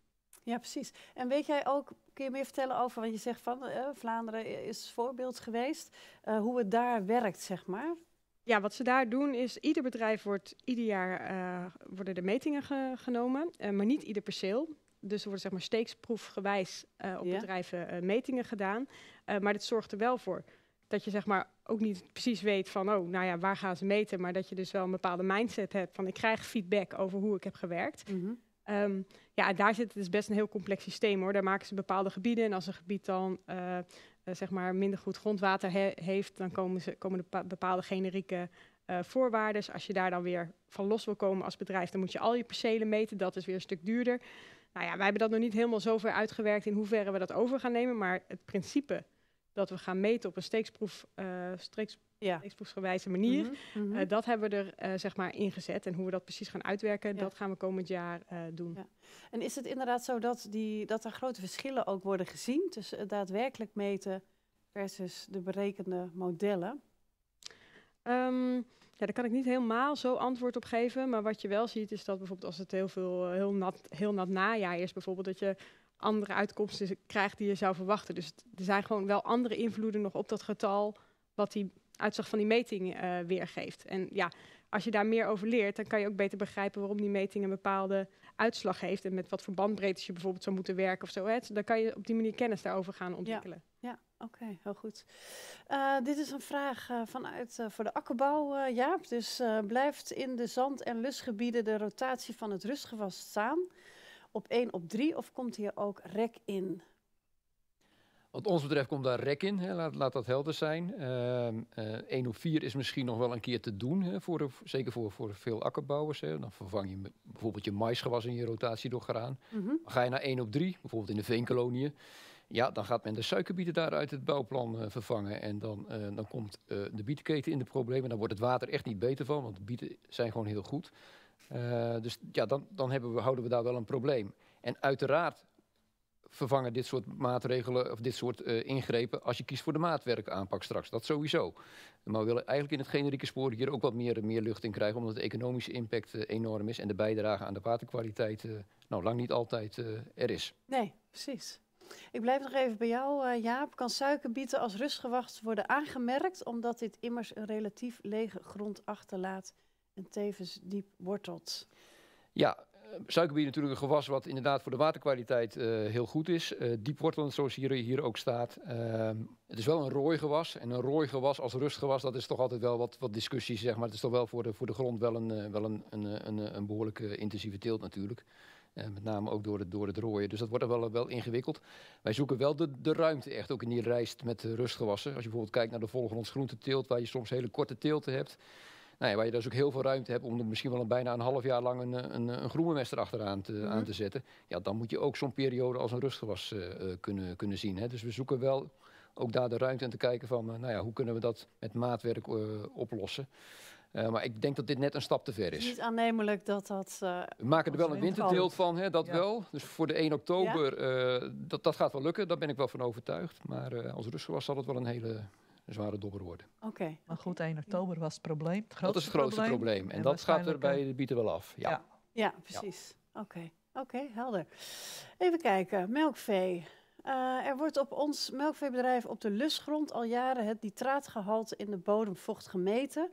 Ja, precies. En weet jij ook, kun je meer vertellen over, want je zegt van uh, Vlaanderen is voorbeeld geweest, uh, hoe het daar werkt, zeg maar? Ja, wat ze daar doen is, ieder bedrijf wordt, ieder jaar uh, worden de metingen ge genomen, uh, maar niet ieder perceel. Dus er worden, zeg maar, steeksproefgewijs uh, op ja. bedrijven uh, metingen gedaan. Uh, maar dit zorgt er wel voor dat je, zeg maar, ook niet precies weet van, oh, nou ja, waar gaan ze meten? Maar dat je dus wel een bepaalde mindset hebt van, ik krijg feedback over hoe ik heb gewerkt. Mm-hmm. um, ja, daar zit het dus best een heel complex systeem, hoor. Daar maken ze bepaalde gebieden en als een gebied dan uh, uh, zeg maar minder goed grondwater he heeft, dan komen, ze, komen er bepaalde generieke uh, voorwaarden. Als je daar dan weer van los wil komen als bedrijf, dan moet je al je percelen meten. Dat is weer een stuk duurder. Nou ja, wij hebben dat nog niet helemaal zover uitgewerkt in hoeverre we dat over gaan nemen, maar het principe dat we gaan meten op een steeksproef, uh, streeks, Ja. steeksproefsgewijze manier. Mhm, mhm. Uh, dat hebben we er uh, zeg maar ingezet. En hoe we dat precies gaan uitwerken, Ja. dat gaan we komend jaar uh, doen. Ja. En is het inderdaad zo dat, die, dat er grote verschillen ook worden gezien tussen het daadwerkelijk meten versus de berekende modellen? Um, ja, daar kan ik niet helemaal zo antwoord op geven. Maar wat je wel ziet is dat bijvoorbeeld als het heel veel heel nat, heel nat najaar is, bijvoorbeeld dat je andere uitkomsten krijgt die je zou verwachten. Dus het, er zijn gewoon wel andere invloeden nog op dat getal wat die uitslag van die meting uh, weergeeft. En ja, als je daar meer over leert, dan kan je ook beter begrijpen waarom die meting een bepaalde uitslag heeft en met wat voor bandbreedtes je bijvoorbeeld zou moeten werken of zo. Hè. Dan kan je op die manier kennis daarover gaan ontwikkelen. Ja, ja oké, okay, heel goed. Uh, dit is een vraag uh, vanuit uh, voor de akkerbouw, uh, Jaap. Dus uh, blijft in de zand- en lustgebieden de rotatie van het rustgewas staan op één op drie of komt hier ook rek in? Wat ons betreft komt daar rek in, hè. Laat, laat dat helder zijn. Uh, uh, één op vier is misschien nog wel een keer te doen, hè, voor de, zeker voor, voor veel akkerbouwers. Hè. Dan vervang je bijvoorbeeld je maisgewas in je rotatie door graan. Mm-hmm. Ga je naar één op drie, bijvoorbeeld in de veenkoloniën, ja, dan gaat men de suikerbieten daar uit het bouwplan uh, vervangen. En dan, uh, dan komt uh, de bietenketen in de problemen. Dan wordt het water echt niet beter van, want de bieten zijn gewoon heel goed. Uh, dus ja, dan, dan hebben we, houden we daar wel een probleem. En uiteraard vervangen dit soort maatregelen of dit soort uh, ingrepen als je kiest voor de maatwerkaanpak straks. Dat sowieso. Maar we willen eigenlijk in het generieke spoor hier ook wat meer, meer lucht in krijgen, omdat de economische impact uh, enorm is en de bijdrage aan de waterkwaliteit uh, nou lang niet altijd uh, er is. Nee, precies. Ik blijf nog even bij jou, uh, Jaap. Kan suikerbieten als rustgewas worden aangemerkt, omdat dit immers een relatief lege grond achterlaat en tevens diep wortelt? Ja, suikerbiet is natuurlijk een gewas wat inderdaad voor de waterkwaliteit uh, heel goed is. Uh, diep wortelend, zoals hier, hier ook staat. Uh, het is wel een rooigewas. En een rooigewas als rustgewas, dat is toch altijd wel wat, wat discussies, zeg maar. Het is toch wel voor de, voor de grond wel een, uh, wel een, een, een, een behoorlijk uh, intensieve teelt natuurlijk. Uh, met name ook door het, door het rooien. Dus dat wordt er wel, wel ingewikkeld. Wij zoeken wel de, de ruimte echt, ook in die rijst met uh, rustgewassen. Als je bijvoorbeeld kijkt naar de volgrondsgroenteteelt, waar je soms hele korte teelten hebt. Nou ja, waar je dus ook heel veel ruimte hebt om er misschien wel een, bijna een half jaar lang een, een, een groenmest erachteraan te, mm-hmm. aan te zetten. Ja, dan moet je ook zo'n periode als een rustgewas uh, kunnen, kunnen zien. Hè. Dus we zoeken wel ook daar de ruimte in te kijken van, uh, nou ja, hoe kunnen we dat met maatwerk uh, oplossen. Uh, maar ik denk dat dit net een stap te ver is. Het is niet aannemelijk dat dat... Uh, we maken er wel een winterteelt van, hè, dat ja. wel. Dus voor de één oktober, ja. uh, dat, dat gaat wel lukken. Daar ben ik wel van overtuigd. Maar uh, als rustgewas zal het wel een hele... een zware dobber worden. Oké. Okay. Maar goed, één oktober was het probleem. Het dat is het grootste probleem. probleem. En, en dat gaat er bij de bieten wel af. Ja, ja. ja precies. Ja. Oké, okay. okay, helder. Even kijken, melkvee. Uh, er wordt op ons melkveebedrijf op de lustgrond al jaren het nitraatgehalte in de bodemvocht gemeten.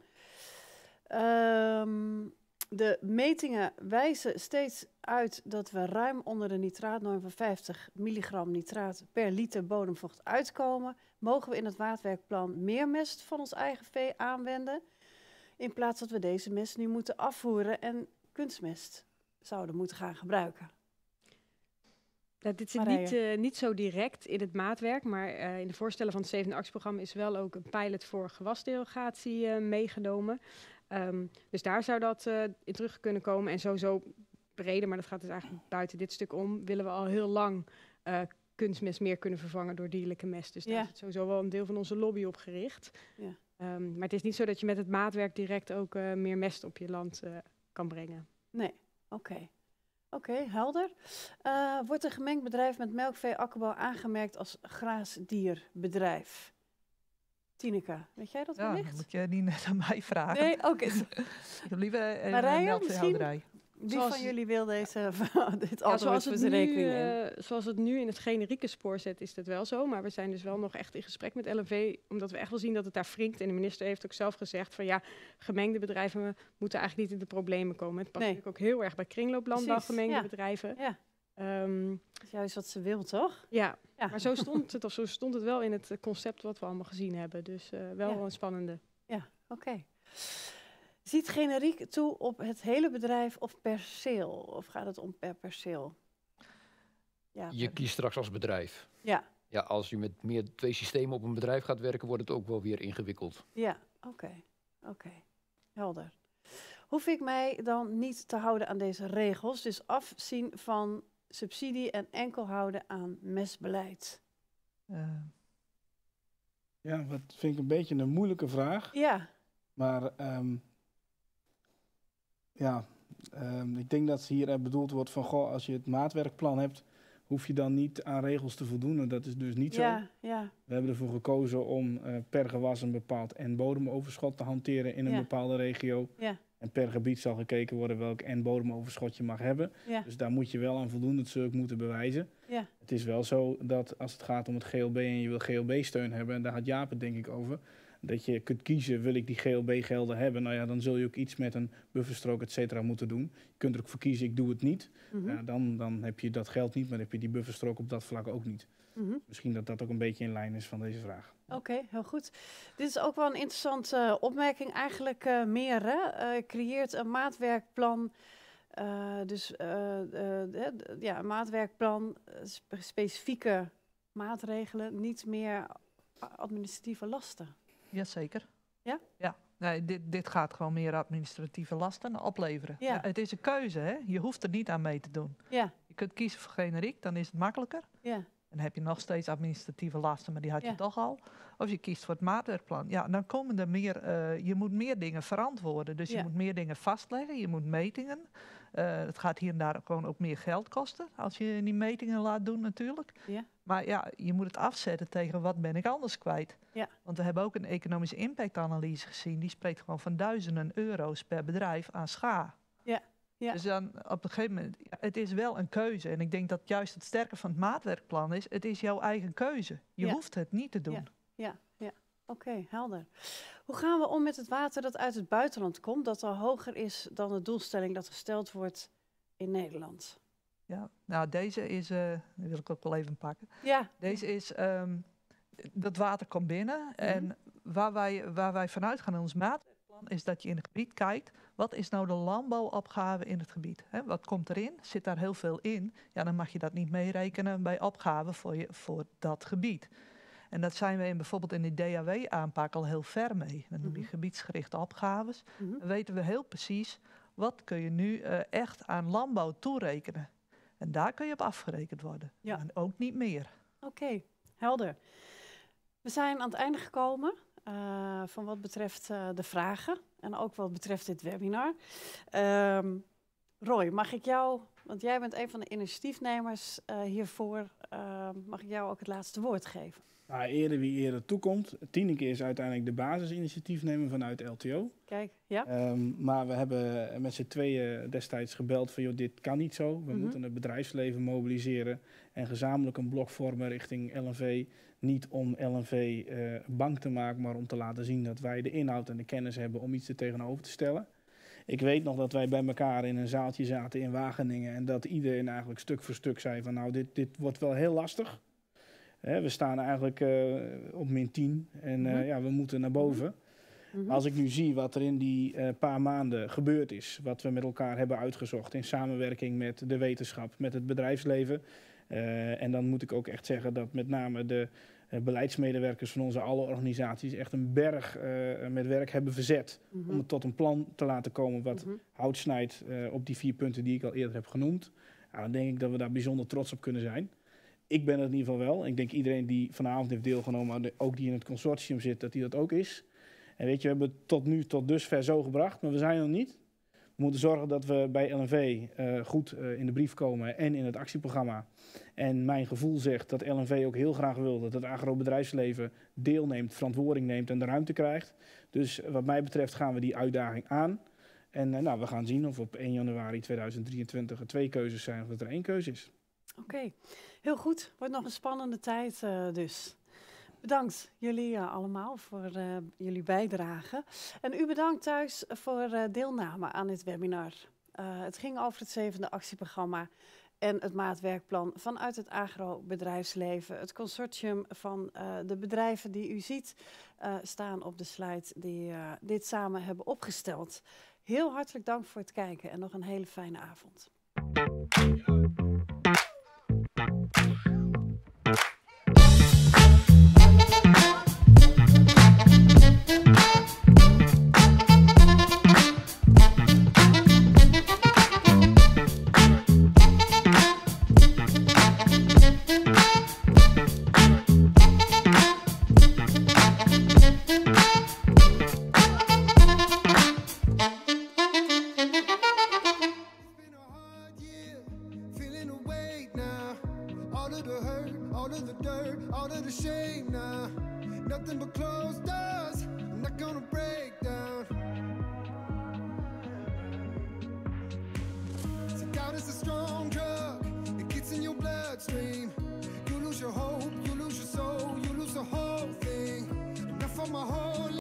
Um, de metingen wijzen steeds uit dat we ruim onder de nitraatnorm van vijftig milligram nitraat per liter bodemvocht uitkomen. Mogen we in het maatwerkplan meer mest van ons eigen vee aanwenden, in plaats dat we deze mest nu moeten afvoeren en kunstmest zouden moeten gaan gebruiken? Ja, dit zit niet, uh, niet zo direct in het maatwerk, maar uh, in de voorstellen van het zevende actieprogramma is wel ook een pilot voor gewasderogatie uh, meegenomen. Um, dus daar zou dat uh, in terug kunnen komen. En sowieso breder, maar dat gaat dus eigenlijk buiten dit stuk om, willen we al heel lang uh, kunstmest meer kunnen vervangen door dierlijke mest. Dus daar ja. is het sowieso wel een deel van onze lobby op gericht. Ja. Um, maar het is niet zo dat je met het maatwerk direct ook uh, meer mest op je land uh, kan brengen. Nee, oké. Okay. Oké, okay, helder. Uh, wordt een gemengd bedrijf met melkvee akkerbouw aangemerkt als graasdierbedrijf? Tineke, weet jij dat ja, wellicht? Dan moet je niet net aan mij vragen. Nee, oké. Okay. Ik heb liever een melkveehouderij. Wie zoals, van jullie wil deze, dit ja, zoals het, nu, uh, zoals het nu in het generieke spoor zit, is dat wel zo. Maar we zijn dus wel nog echt in gesprek met L N V, omdat we echt wel zien dat het daar wringt. En de minister heeft ook zelf gezegd van ja, gemengde bedrijven moeten eigenlijk niet in de problemen komen. Het past nee. natuurlijk ook heel erg bij kringlooplandbouw, gemengde ja. bedrijven. Ja. Um, dat is juist wat ze wil, toch? Ja, ja. Maar zo stond het, of zo stond het wel in het concept wat we allemaal gezien hebben. Dus uh, wel ja. een spannende. Ja, oké. Okay. Ziet generiek toe op het hele bedrijf of perceel? Of gaat het om per perceel? Ja, je per... kiest straks als bedrijf. Ja. Ja, als je met meer twee systemen op een bedrijf gaat werken, wordt het ook wel weer ingewikkeld. Ja, oké. Okay. Oké, okay. Helder. Hoef ik mij dan niet te houden aan deze regels? Dus afzien van subsidie en enkel houden aan mestbeleid? Uh, Ja, dat vind ik een beetje een moeilijke vraag. Ja. Maar um, ja, um, ik denk dat hier bedoeld wordt van, goh, als je het maatwerkplan hebt, hoef je dan niet aan regels te voldoen. En dat is dus niet ja, zo. Ja. We hebben ervoor gekozen om uh, per gewas een bepaald en bodemoverschot te hanteren in een ja. bepaalde regio. Ja. En per gebied zal gekeken worden welk en bodemoverschot je mag hebben. Ja. Dus daar moet je wel aan voldoen, dat zul je ook moeten bewijzen. Ja. Het is wel zo dat als het gaat om het G L B en je wil G L B-steun hebben, en daar had Jaap het denk ik over, dat je kunt kiezen, wil ik die G L B-gelden hebben, nou ja, dan zul je ook iets met een bufferstrook, et cetera, moeten doen. Je kunt er ook voor kiezen, ik doe het niet. Mm-hmm. Ja, dan, dan heb je dat geld niet, maar heb je die bufferstrook op dat vlak ook niet. Mm-hmm. Misschien dat dat ook een beetje in lijn is van deze vraag. Oké, okay, heel goed. Dit is ook wel een interessante uh, opmerking. Eigenlijk uh, meer, hè? Uh, creëert een maatwerkplan. Uh, dus uh, uh, uh, ja, een maatwerkplan, uh, spe specifieke maatregelen, niet meer administratieve lasten. Jazeker. Ja? Ja. Nee, dit, dit gaat gewoon meer administratieve lasten opleveren. Ja. Ja, het is een keuze, hè? Je hoeft er niet aan mee te doen. Ja. Je kunt kiezen voor generiek, dan is het makkelijker. Ja. Dan heb je nog steeds administratieve lasten, maar die had je ja. toch al. Of je kiest voor het maatwerkplan. Ja, dan komen er meer, uh, je moet meer dingen verantwoorden. Dus je ja. moet meer dingen vastleggen, je moet metingen. Uh, het gaat hier en daar gewoon ook meer geld kosten, als je die metingen laat doen natuurlijk. Ja. Maar ja, je moet het afzetten tegen wat ben ik anders kwijt. Ja. Want we hebben ook een economische impactanalyse gezien. Die spreekt gewoon van duizenden euro's per bedrijf aan scha. Ja. Ja. Dus dan op een gegeven moment, ja, het is wel een keuze. En ik denk dat juist het sterke van het maatwerkplan is, het is jouw eigen keuze. Je ja. hoeft het niet te doen. Ja, ja, ja. Oké, okay, helder. Hoe gaan we om met het water dat uit het buitenland komt, dat al hoger is dan de doelstelling dat gesteld wordt in Nederland? Ja, nou deze is, uh, die wil ik ook wel even pakken. Ja. Deze is, um, dat water komt binnen mm-hmm. en waar wij, waar wij vanuit gaan in ons maatwerkplan is dat je in het gebied kijkt, wat is nou de landbouwopgave in het gebied? Hè? Wat komt erin? Zit daar heel veel in? Ja, dan mag je dat niet meerekenen bij opgaven voor, je, voor dat gebied. En dat zijn we in, bijvoorbeeld in de D A W-aanpak al heel ver mee. Dan noem je mm-hmm. gebiedsgerichte opgaves. Mm-hmm. Dan weten we heel precies, wat kun je nu uh, echt aan landbouw toerekenen? En daar kun je op afgerekend worden. Ja. En ook niet meer. Oké, okay, helder. We zijn aan het einde gekomen uh, van wat betreft uh, de vragen. En ook wat betreft dit webinar. Um, Roy, mag ik jou, want jij bent een van de initiatiefnemers uh, hiervoor, uh, mag ik jou ook het laatste woord geven? Nou, eerder wie eerder toekomt. Tineke is uiteindelijk de basisinitiatiefnemer vanuit L T O. Kijk, ja. Um, maar we hebben met z'n tweeën destijds gebeld van, joh, dit kan niet zo. We mm-hmm. moeten het bedrijfsleven mobiliseren en gezamenlijk een blok vormen richting L N V. Niet om L N V uh, bang te maken, maar om te laten zien dat wij de inhoud en de kennis hebben om iets er tegenover te stellen. Ik weet nog dat wij bij elkaar in een zaaltje zaten in Wageningen en dat iedereen eigenlijk stuk voor stuk zei van, nou, dit, dit wordt wel heel lastig. He, we staan eigenlijk uh, op min tien en uh, mm-hmm. ja, we moeten naar boven. Mm-hmm. Als ik nu zie wat er in die uh, paar maanden gebeurd is, wat we met elkaar hebben uitgezocht in samenwerking met de wetenschap, met het bedrijfsleven. Uh, en dan moet ik ook echt zeggen dat met name de uh, beleidsmedewerkers van onze alle organisaties echt een berg uh, met werk hebben verzet. Mm-hmm. Om het tot een plan te laten komen wat mm-hmm. hout snijdt uh, op die vier punten die ik al eerder heb genoemd. Nou, dan denk ik dat we daar bijzonder trots op kunnen zijn. Ik ben het in ieder geval wel. Ik denk iedereen die vanavond heeft deelgenomen, ook die in het consortium zit, dat die dat ook is. En weet je, we hebben het tot nu, tot dusver zo gebracht, maar we zijn er nog niet. We moeten zorgen dat we bij L N V uh, goed uh, in de brief komen en in het actieprogramma. En mijn gevoel zegt dat L N V ook heel graag wil dat het agrobedrijfsleven deelneemt, verantwoording neemt en de ruimte krijgt. Dus wat mij betreft gaan we die uitdaging aan. En uh, nou, we gaan zien of op één januari tweeduizend drieëntwintig er twee keuzes zijn of dat er één keuze is. Oké, okay. Heel goed. Wordt nog een spannende tijd uh, dus. Bedankt jullie uh, allemaal voor uh, jullie bijdrage. En u bedankt thuis voor uh, deelname aan dit webinar. Uh, het ging over het zevende actieprogramma en het maatwerkplan vanuit het agrobedrijfsleven. Het consortium van uh, de bedrijven die u ziet uh, staan op de slide die uh, dit samen hebben opgesteld. Heel hartelijk dank voor het kijken en nog een hele fijne avond. all of the dirt, all of the shame now. Nothing but closed doors, I'm not gonna break down.